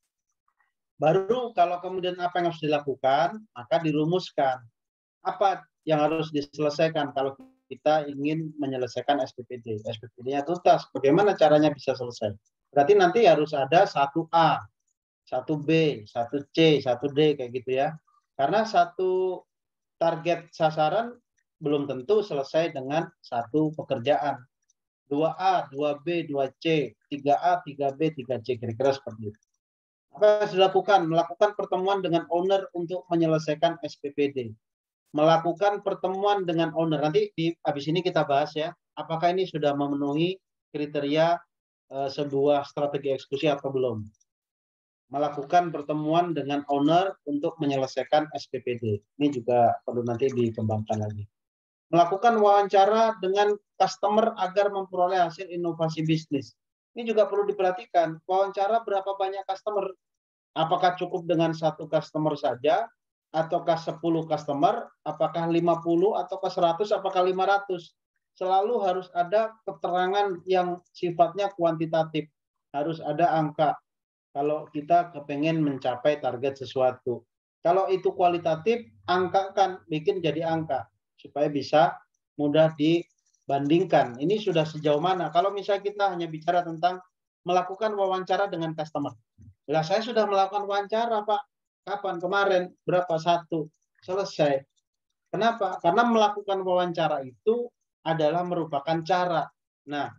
Baru kalau kemudian apa yang harus dilakukan, maka dirumuskan. Apa yang harus diselesaikan kalau kita ingin menyelesaikan SPPD. SPPD-nya tuntas. Bagaimana caranya bisa selesai? Berarti nanti harus ada 1A, 1B, 1C, 1D kayak gitu ya. Karena satu target sasaran belum tentu selesai dengan satu pekerjaan. 2A, 2B, 2C, 3A, 3B, 3C, kira-kira seperti itu. Apa yang dilakukan? Melakukan pertemuan dengan owner untuk menyelesaikan SPPD. Melakukan pertemuan dengan owner. Nanti habis ini kita bahas ya, apakah ini sudah memenuhi kriteria sebuah strategi eksekusi atau belum. Melakukan pertemuan dengan owner untuk menyelesaikan SPPD. Ini juga perlu nanti dikembangkan lagi. Melakukan wawancara dengan customer agar memperoleh hasil inovasi bisnis. Ini juga perlu diperhatikan. Wawancara berapa banyak customer? Apakah cukup dengan satu customer saja? Ataukah 10 customer? Apakah 50? Ataukah 100? Apakah 500? Selalu harus ada keterangan yang sifatnya kuantitatif. Harus ada angka. Kalau kita kepengen mencapai target sesuatu. Kalau itu kualitatif, angkakan, bikin jadi angka. Supaya bisa mudah dibandingkan. Ini sudah sejauh mana? Kalau misalnya kita hanya bicara tentang melakukan wawancara dengan customer. Lah saya sudah melakukan wawancara, Pak. Kapan? Kemarin. Berapa? 1. Selesai. Kenapa? Karena melakukan wawancara itu adalah merupakan cara. Nah,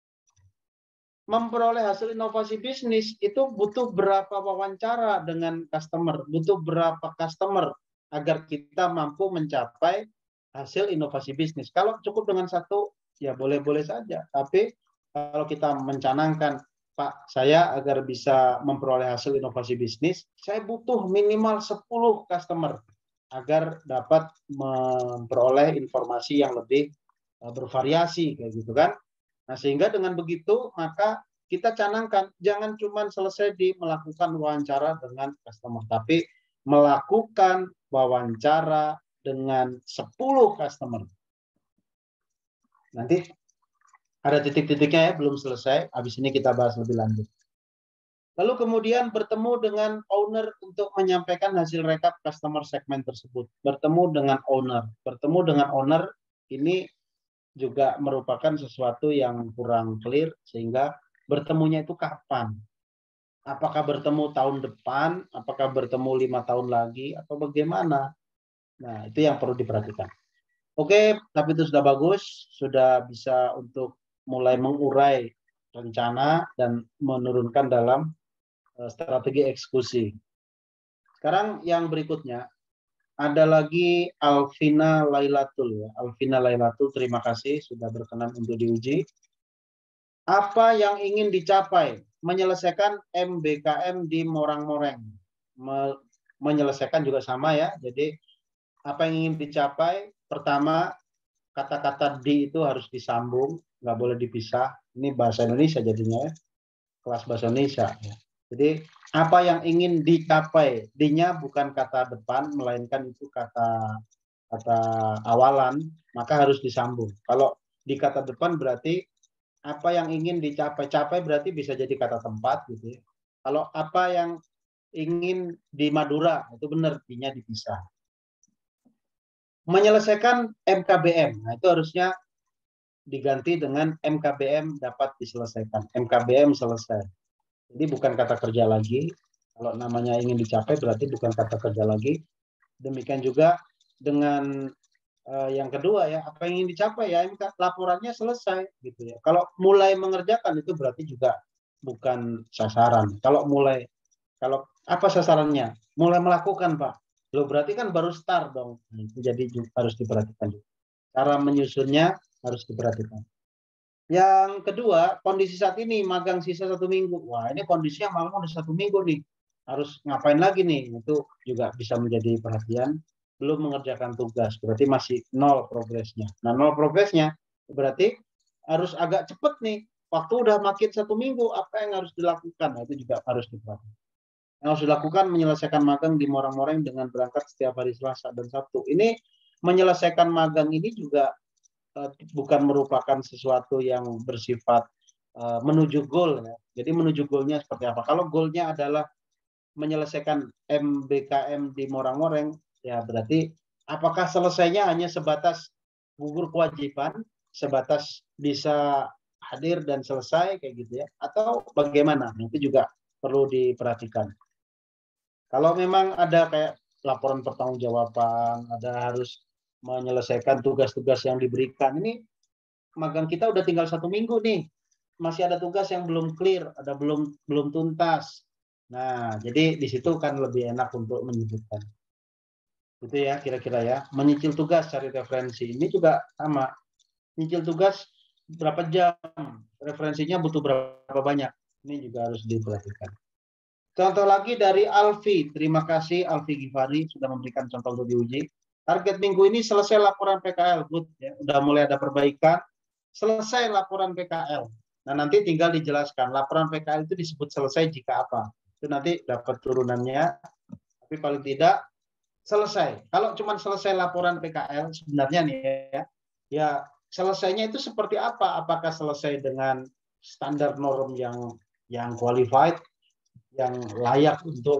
memperoleh hasil inovasi bisnis itu butuh berapa wawancara dengan customer, butuh berapa customer agar kita mampu mencapai hasil inovasi bisnis. Kalau cukup dengan satu, ya boleh-boleh saja. Tapi kalau kita mencanangkan, Pak, saya agar bisa memperoleh hasil inovasi bisnis, saya butuh minimal 10 customer agar dapat memperoleh informasi yang lebih bervariasi, kayak gitu kan. Nah, sehingga dengan begitu, maka kita canangkan, jangan cuma selesai di melakukan wawancara dengan customer, tapi melakukan wawancara dengan 10 customer. Nanti ada titik-titiknya ya, belum selesai. Habis ini kita bahas lebih lanjut. Lalu kemudian bertemu dengan owner untuk menyampaikan hasil rekap customer segmen tersebut. Bertemu dengan owner. Bertemu dengan owner ini juga merupakan sesuatu yang kurang clear, sehingga bertemunya itu kapan? Apakah bertemu tahun depan? Apakah bertemu 5 tahun lagi? Atau bagaimana? Nah, itu yang perlu diperhatikan. Oke, tapi itu sudah bagus. Sudah bisa untuk mulai mengurai rencana dan menurunkan dalam strategi eksekusi. Sekarang yang berikutnya, ada lagi Alvina Lailatul. Alvina Lailatul, terima kasih sudah berkenan untuk diuji. Apa yang ingin dicapai? Menyelesaikan MBKM di Morang-Moreng. Menyelesaikan juga sama ya. Jadi apa yang ingin dicapai? Pertama, kata-kata di itu harus disambung, nggak boleh dipisah. Ini bahasa Indonesia jadinya ya. Kelas bahasa Indonesia. Jadi apa yang ingin dicapai? D-nya bukan kata depan, melainkan itu kata awalan, maka harus disambung. Kalau di kata depan berarti apa yang ingin dicapai berarti bisa jadi kata tempat gitu ya. Kalau apa yang ingin di Madura itu benar D-nya dipisah. Menyelesaikan MKBM, nah itu harusnya diganti dengan MKBM dapat diselesaikan. MKBM selesai. Jadi bukan kata kerja lagi. Kalau namanya ingin dicapai berarti bukan kata kerja lagi. Demikian juga dengan yang kedua ya, apa yang ingin dicapai ya, laporannya selesai gitu ya. Kalau mulai mengerjakan itu berarti juga bukan sasaran. Kalau apa sasarannya? Mulai melakukan, Pak. Loh, berarti kan baru start dong. Itu jadi harus diperhatikan juga. Cara menyusunnya harus diperhatikan. Yang kedua, kondisi saat ini magang sisa 1 minggu. Wah, ini kondisinya magang udah 1 minggu nih. Harus ngapain lagi nih? Itu juga bisa menjadi perhatian. Belum mengerjakan tugas, berarti masih 0 progresnya. Nah, 0 progresnya berarti harus agak cepat nih. Waktu udah makin 1 minggu, apa yang harus dilakukan? Nah, itu juga harus diperhatikan. Yang harus dilakukan menyelesaikan magang di Morang-Moreng dengan berangkat setiap hari Selasa dan Sabtu. Ini menyelesaikan magang ini juga bukan merupakan sesuatu yang bersifat menuju goal ya. Jadi menuju goalnya seperti apa? Kalau goalnya adalah menyelesaikan MBKM di Morang-Moreng, ya berarti apakah selesainya hanya sebatas gugur kewajiban, sebatas bisa hadir dan selesai kayak gitu ya, atau bagaimana? Itu juga perlu diperhatikan. Kalau memang ada kayak laporan pertanggungjawaban, ada harus menyelesaikan tugas-tugas yang diberikan, ini magang kita udah tinggal 1 minggu nih, masih ada tugas yang belum clear, ada belum tuntas. Nah, jadi di situ kan lebih enak untuk menyebutkan. Itu ya kira-kira ya. Menyicil tugas, cari referensi. Ini juga sama. Nyicil tugas berapa jam, referensinya butuh berapa banyak. Ini juga harus diperhatikan. Contoh lagi dari Alfi. Terima kasih Alfi Gifari sudah memberikan contoh untuk diuji. Target minggu ini selesai laporan PKL. Good ya. Udah mulai ada perbaikan. Selesai laporan PKL. Nah, nanti tinggal dijelaskan. Laporan PKL itu disebut selesai jika apa. Itu nanti dapat turunannya. Tapi paling tidak selesai. Kalau cuma selesai laporan PKL sebenarnya nih ya selesainya itu seperti apa? Apakah selesai dengan standar norm yang qualified, yang layak untuk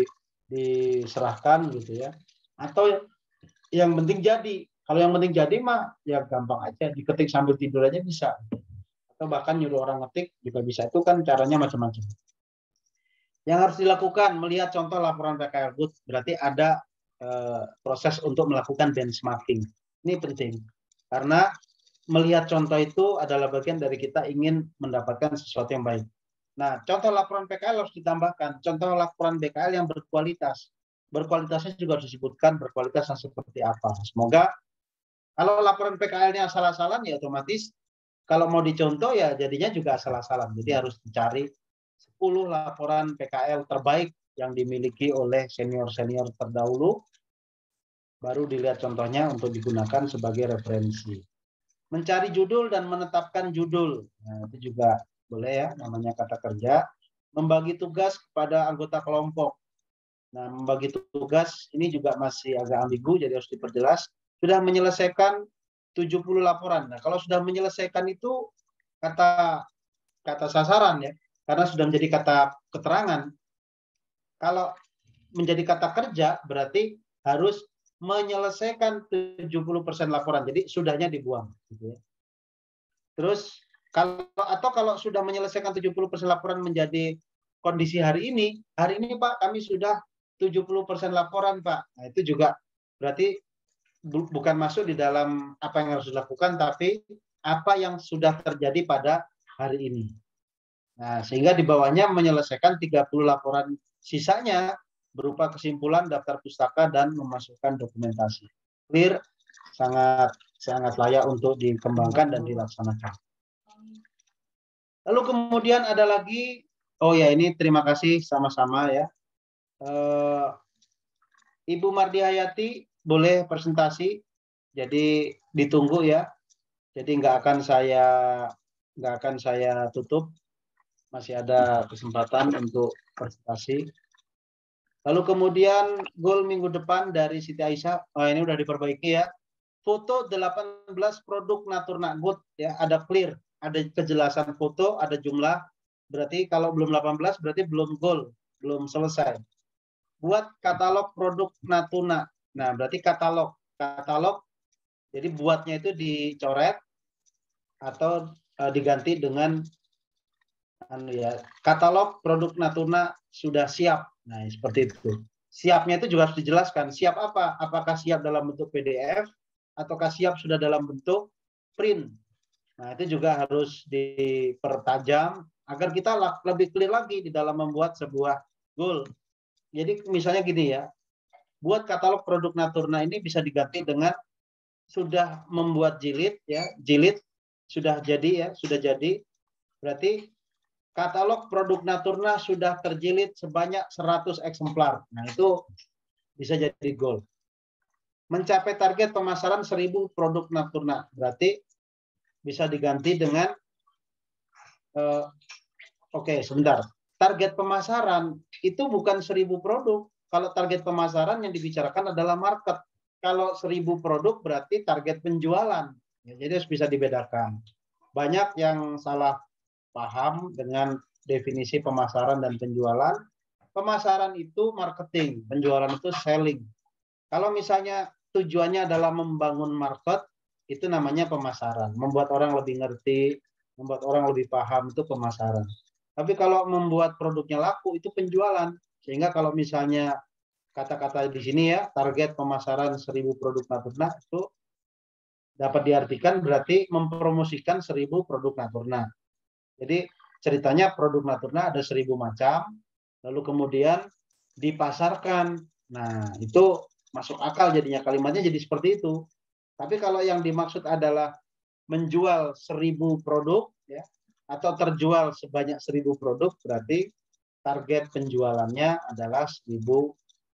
diserahkan gitu ya, atau yang penting jadi? Kalau yang penting jadi mah ya gampang aja, diketik sambil tidur aja bisa, atau bahkan nyuruh orang ngetik juga bisa. Itu kan caranya macam-macam. Yang harus dilakukan melihat contoh laporan PKL Good, berarti ada proses untuk melakukan benchmarking. Ini penting karena melihat contoh itu adalah bagian dari kita ingin mendapatkan sesuatu yang baik. Nah, contoh laporan PKL harus ditambahkan. Contoh laporan BKL yang berkualitas. Berkualitasnya juga harus disebutkan berkualitas yang seperti apa. Semoga kalau laporan PKL-nya asal-asalan ya otomatis kalau mau dicontoh ya jadinya juga asal-asalan. Jadi harus dicari 10 laporan PKL terbaik yang dimiliki oleh senior-senior terdahulu, baru dilihat contohnya untuk digunakan sebagai referensi. Mencari judul dan menetapkan judul. Nah, itu juga boleh ya, namanya kata kerja. Membagi tugas kepada anggota kelompok. Nah, membagi tugas ini juga masih agak ambigu, jadi harus diperjelas. Sudah menyelesaikan 70 laporan. Nah, kalau sudah menyelesaikan itu kata sasaran ya, karena sudah menjadi kata keterangan. Kalau menjadi kata kerja berarti harus menyelesaikan 70% laporan. Jadi sudahnya dibuang gitu ya. Terus kalau sudah menyelesaikan 70% laporan menjadi kondisi hari ini Pak kami sudah 70% laporan Pak. Nah, itu juga berarti bukan masuk di dalam apa yang harus dilakukan, tapi apa yang sudah terjadi pada hari ini. Nah, sehingga di bawahnya menyelesaikan 30 laporan sisanya berupa kesimpulan, daftar pustaka, dan memasukkan dokumentasi. Clear, sangat layak untuk dikembangkan dan dilaksanakan. Lalu kemudian ada lagi, oh ya ini terima kasih sama-sama ya. Ibu Mardi Hayati boleh presentasi, jadi ditunggu ya. Jadi nggak akan saya tutup, masih ada kesempatan untuk presentasi. Lalu kemudian goal minggu depan dari Siti Aisyah, ini udah diperbaiki ya. foto 18 produk Naturna Good ya, ada clear, ada kejelasan foto, ada jumlah. Berarti kalau belum 18 berarti belum goal, belum selesai. Buat katalog produk Natuna. Nah, berarti katalog. Jadi buatnya itu dicoret atau diganti dengan katalog produk Natuna sudah siap. Nah, seperti itu. Siapnya itu juga harus dijelaskan. Siap apa? Apakah siap dalam bentuk PDF ataukah siap sudah dalam bentuk print? Nah, itu juga harus dipertajam agar kita lebih clear lagi di dalam membuat sebuah goal. Jadi misalnya gini ya, buat katalog produk Naturna ini bisa diganti dengan sudah membuat jilid ya, jilid sudah jadi ya, sudah jadi. Berarti katalog produk Naturna sudah terjilid sebanyak 100 eksemplar. Nah, itu bisa jadi goal. Mencapai target pemasaran 1000 produk Naturna. Berarti bisa diganti dengan oke, sebentar. Target pemasaran itu bukan 1000 produk. Kalau target pemasaran yang dibicarakan adalah market. Kalau 1000 produk berarti target penjualan. Ya, jadi harus bisa dibedakan. Banyak yang salah paham dengan definisi pemasaran dan penjualan. Pemasaran itu marketing, penjualan itu selling. Kalau misalnya tujuannya adalah membangun market, itu namanya pemasaran. Membuat orang lebih ngerti, membuat orang lebih paham, itu pemasaran. Tapi kalau membuat produknya laku, itu penjualan. Sehingga kalau misalnya kata-kata di sini ya, target pemasaran 1000 produk Naturna, itu dapat diartikan berarti mempromosikan 1000 produk Naturna. Jadi ceritanya produk Naturna ada 1000 macam, lalu kemudian dipasarkan. Nah, itu masuk akal jadinya, kalimatnya jadi seperti itu. Tapi kalau yang dimaksud adalah menjual 1000 produk ya, atau terjual sebanyak 1000 produk, berarti target penjualannya adalah 1000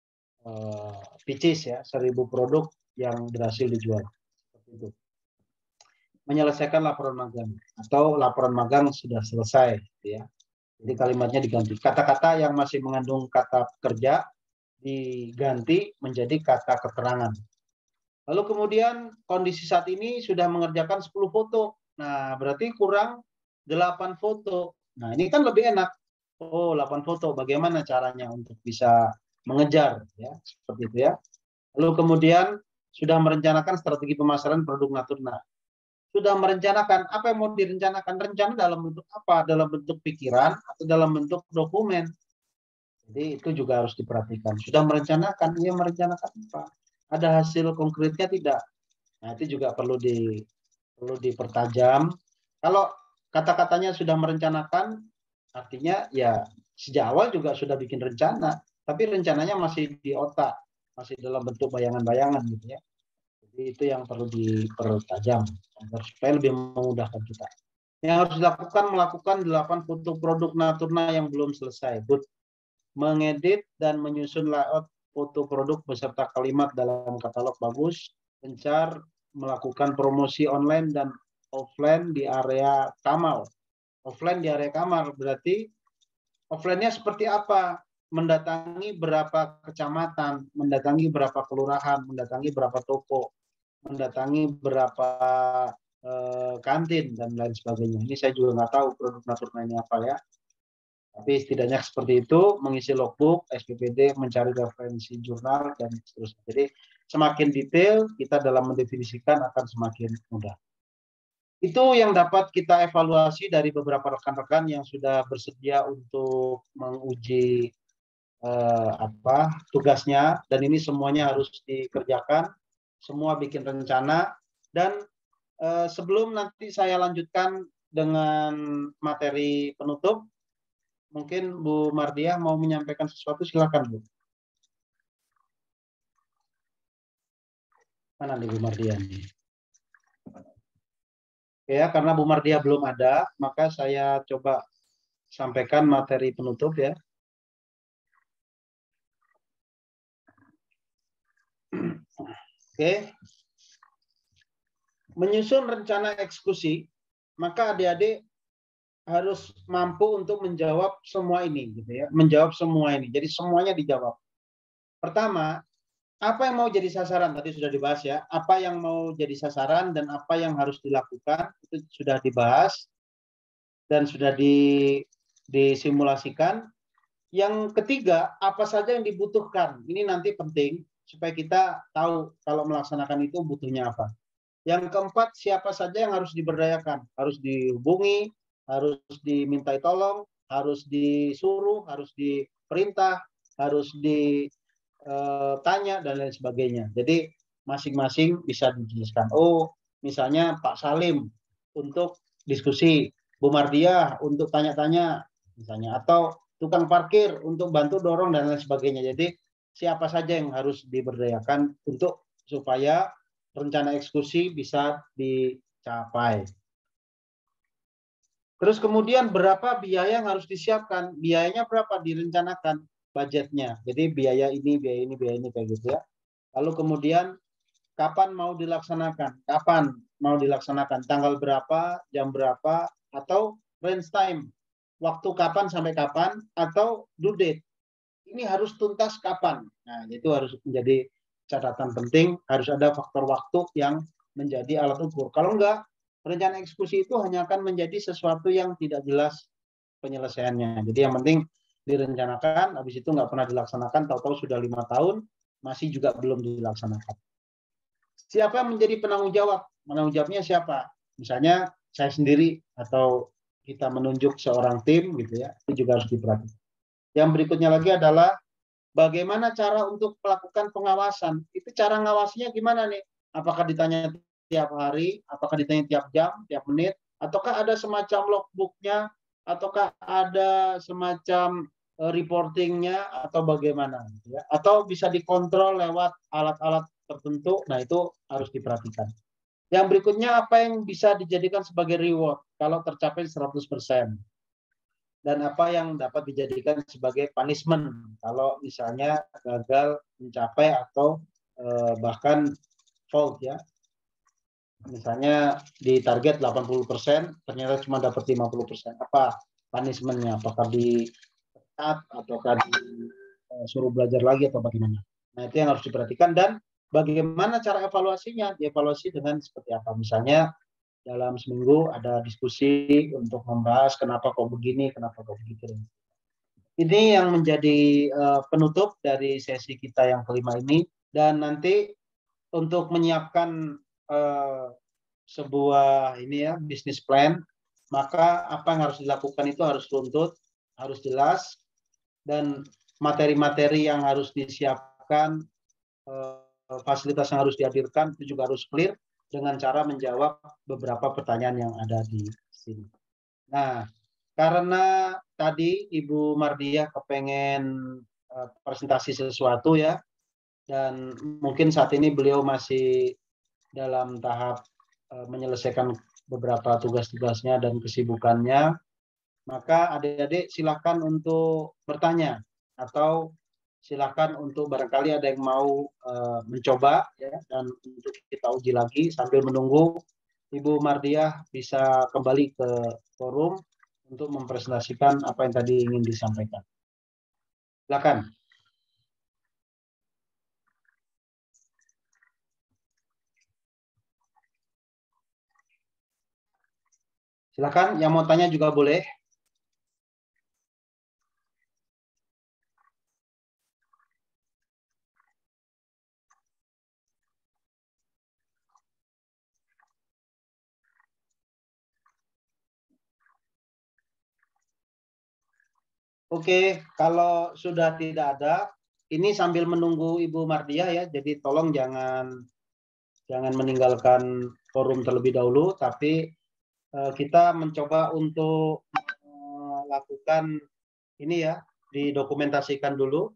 pieces ya, 1000 produk yang berhasil dijual. Seperti itu. Menyelesaikan laporan magang atau laporan magang sudah selesai ya. Jadi kalimatnya diganti. Kata-kata yang masih mengandung kata kerja diganti menjadi kata keterangan. Lalu kemudian kondisi saat ini sudah mengerjakan 10 foto. Nah, berarti kurang 8 foto. Nah, ini kan lebih enak. Oh, 8 foto. Bagaimana caranya untuk bisa mengejar ya, seperti itu ya. Lalu kemudian sudah merencanakan strategi pemasaran produk Naturna. Sudah merencanakan apa yang mau direncanakan, rencana dalam bentuk apa? Dalam bentuk pikiran atau dalam bentuk dokumen. Jadi itu juga harus diperhatikan. Sudah merencanakan, ia merencanakan apa? Ada hasil konkretnya tidak? Nah, itu juga perlu dipertajam. Kalau kata-katanya sudah merencanakan, artinya ya sejak awal juga sudah bikin rencana, tapi rencananya masih di otak, masih dalam bentuk bayangan-bayangan gitu ya. Jadi itu yang perlu dipertajam agar supaya lebih memudahkan kita. Yang harus dilakukan, melakukan 8 foto produk Naturna yang belum selesai. Good. Mengedit dan menyusun layout foto produk beserta kalimat dalam katalog bagus, gencar melakukan promosi online dan offline di area Kamal. Offline di area Kamal berarti offline-nya seperti apa? Mendatangi berapa kecamatan, mendatangi berapa kelurahan, mendatangi berapa toko, mendatangi berapa kantin dan lain sebagainya. Ini saya juga nggak tahu produk Naturna ini apa ya. Tapi setidaknya seperti itu, mengisi logbook, SPPD, mencari referensi jurnal, dan seterusnya. Jadi semakin detail, kita dalam mendefinisikan akan semakin mudah. Itu yang dapat kita evaluasi dari beberapa rekan-rekan yang sudah bersedia untuk menguji tugasnya, dan ini semuanya harus dikerjakan, semua bikin rencana, dan sebelum nanti saya lanjutkan dengan materi penutup, mungkin Bu Mardia mau menyampaikan sesuatu, silakan Bu. Mana nih Bu Mardia nih? Ya, karena Bu Mardia belum ada, maka saya coba sampaikan materi penutup ya. Oke. Menyusun rencana eksekusi, maka adik-adik harus mampu untuk menjawab semua ini gitu ya, menjawab semua ini. Jadi semuanya dijawab. Pertama, Apa yang mau jadi sasaran tadi sudah dibahas ya. Apa yang mau jadi sasaran dan apa yang harus dilakukan itu sudah dibahas dan sudah disimulasikan. Yang ketiga, apa saja yang dibutuhkan. Ini nanti penting supaya kita tahu kalau melaksanakan itu butuhnya apa. Yang keempat, siapa saja yang harus diberdayakan. Harus dihubungi, harus dimintai tolong, harus disuruh, harus diperintah, harus ditanya, dan lain sebagainya. Jadi masing-masing bisa dijelaskan. Oh, misalnya Pak Salim untuk diskusi, Bu Mardiah untuk tanya-tanya, misalnya, atau tukang parkir untuk bantu dorong, dan lain sebagainya. Jadi siapa saja yang harus diberdayakan untuk supaya rencana eksekusi bisa dicapai. Terus kemudian berapa biaya yang harus disiapkan? Biayanya berapa direncanakan budgetnya. Jadi biaya ini, kayak gitu ya. Lalu kemudian kapan mau dilaksanakan? Kapan mau dilaksanakan? Tanggal berapa, jam berapa, atau range time. Waktu kapan sampai kapan, atau due date. Ini harus tuntas kapan. Nah, itu harus menjadi catatan penting, harus ada faktor waktu yang menjadi alat ukur. Kalau enggak, rencana eksekusi itu hanya akan menjadi sesuatu yang tidak jelas penyelesaiannya. Jadi yang penting direncanakan, habis itu nggak pernah dilaksanakan, tahu-tahu sudah 5 tahun, masih juga belum dilaksanakan. Siapa yang menjadi penanggung jawab? Penanggung jawabnya siapa? Misalnya saya sendiri, atau kita menunjuk seorang tim gitu ya, itu juga harus diperhatikan. Yang berikutnya lagi adalah bagaimana cara untuk melakukan pengawasan? Itu cara ngawasnya gimana nih? Apakah ditanya tiap hari? Apakah ditanya tiap jam, tiap menit? Ataukah ada semacam logbooknya? Ataukah ada semacam reportingnya? Atau bagaimana? Atau bisa dikontrol lewat alat-alat tertentu? Nah, itu harus diperhatikan. Yang berikutnya, apa yang bisa dijadikan sebagai reward kalau tercapai 100%? Dan apa yang dapat dijadikan sebagai punishment kalau misalnya gagal mencapai atau bahkan fault ya. Misalnya di target 80%, ternyata cuma dapat 50%. Apa punishment-nya? Apakah di-cut, ataukah disuruh belajar lagi, atau bagaimana? Nah, itu yang harus diperhatikan. Dan bagaimana cara evaluasinya? Dievaluasi dengan seperti apa? Misalnya dalam seminggu ada diskusi untuk membahas kenapa kok begini, kenapa kok begitu. Ini yang menjadi penutup dari sesi kita yang kelima ini. Dan nanti untuk menyiapkan sebuah ini ya, bisnis plan, maka apa yang harus dilakukan itu harus runtut, harus jelas, dan materi-materi yang harus disiapkan, fasilitas yang harus dihadirkan itu juga harus clear dengan cara menjawab beberapa pertanyaan yang ada di sini. Nah, karena tadi Ibu Mardiah kepengen presentasi sesuatu ya, dan mungkin saat ini beliau masih dalam tahap menyelesaikan beberapa tugas-tugasnya dan kesibukannya, maka adik-adik silakan untuk bertanya, atau silakan untuk barangkali ada yang mau mencoba ya, dan untuk kita uji lagi sambil menunggu Ibu Mardiah bisa kembali ke forum untuk mempresentasikan apa yang tadi ingin disampaikan. Silakan. Silakan, yang mau tanya juga boleh. Oke, kalau sudah tidak ada, ini sambil menunggu Ibu Mardiah ya, jadi tolong jangan meninggalkan forum terlebih dahulu, tapi kita mencoba untuk melakukan ini ya, didokumentasikan dulu.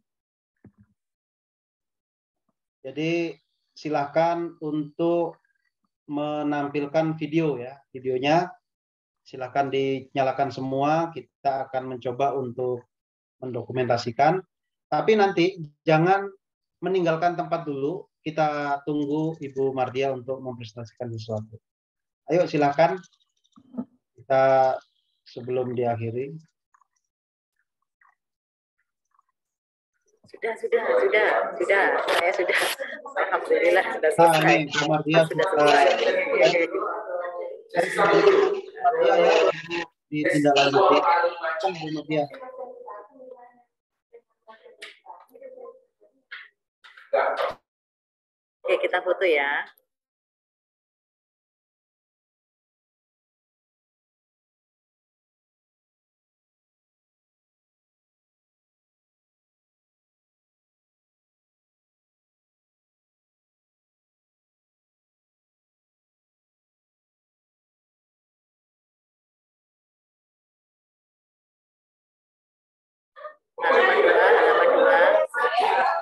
Jadi silakan untuk menampilkan video ya, videonya silakan dinyalakan semua. Kita akan mencoba untuk mendokumentasikan, tapi nanti jangan meninggalkan tempat dulu. Kita tunggu Ibu Mardiah untuk mempresentasikan sesuatu. Ayo silakan, kita sebelum diakhiri. Sudah. Saya sudah. Alhamdulillah sudah Nah, selesai. ini kamar dia Sudah selesai. kamar dia ya, ditindaklanjuti. Kamar dia. Oke, kita foto ya. Halaman 2.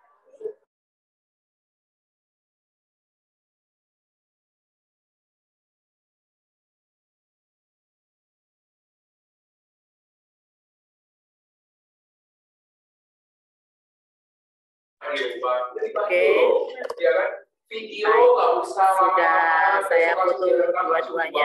Oke. Video sudah saya foto dua-duanya.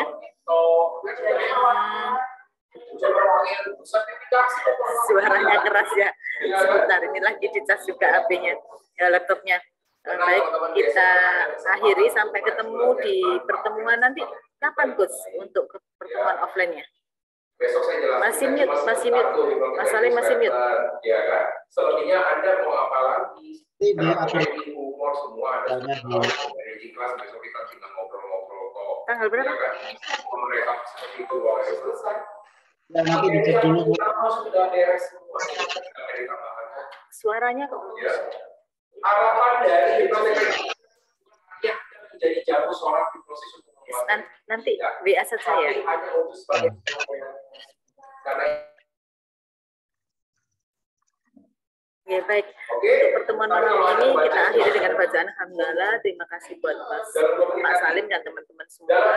Suaranya keras ya. Sebentar, ini lagi dicas juga HP-nya, laptopnya. Baik, kita akhiri sampai ketemu di pertemuan nanti. Kapan, Gus, untuk pertemuan offline-nya? Masih mute. Mas Salim masih mute. Ya kan? Selebihnya Anda mau apa lagi? Ini dia akan humor semua ada di kelas besok kita tinggal ngobrol-ngobrol kok. Tanggal berapa? Ya kan? Mereka seperti itu selesai. ya, nanti dicek dulu. Sudah beres semua. Suaranya kok. Ya. Harapan dari yang menjadi jago seorang di proses untuk nanti WA saya. Ya baik, untuk pertemuan malam ini kita akhiri dengan bacaan hamdalah. Terima kasih buat Pak Salim dan teman-teman semua.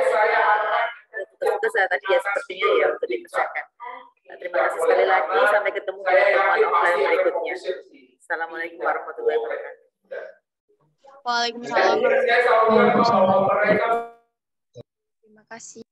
Tugas saya tadi ya sepertinya ya untuk dikerjakan. Terima kasih sekali lagi. Sampai ketemu di pertemuan offline berikutnya. Assalamualaikum warahmatullahi wabarakatuh. Waalaikumsalam warahmatullahi wabarakatuh. Terima kasih.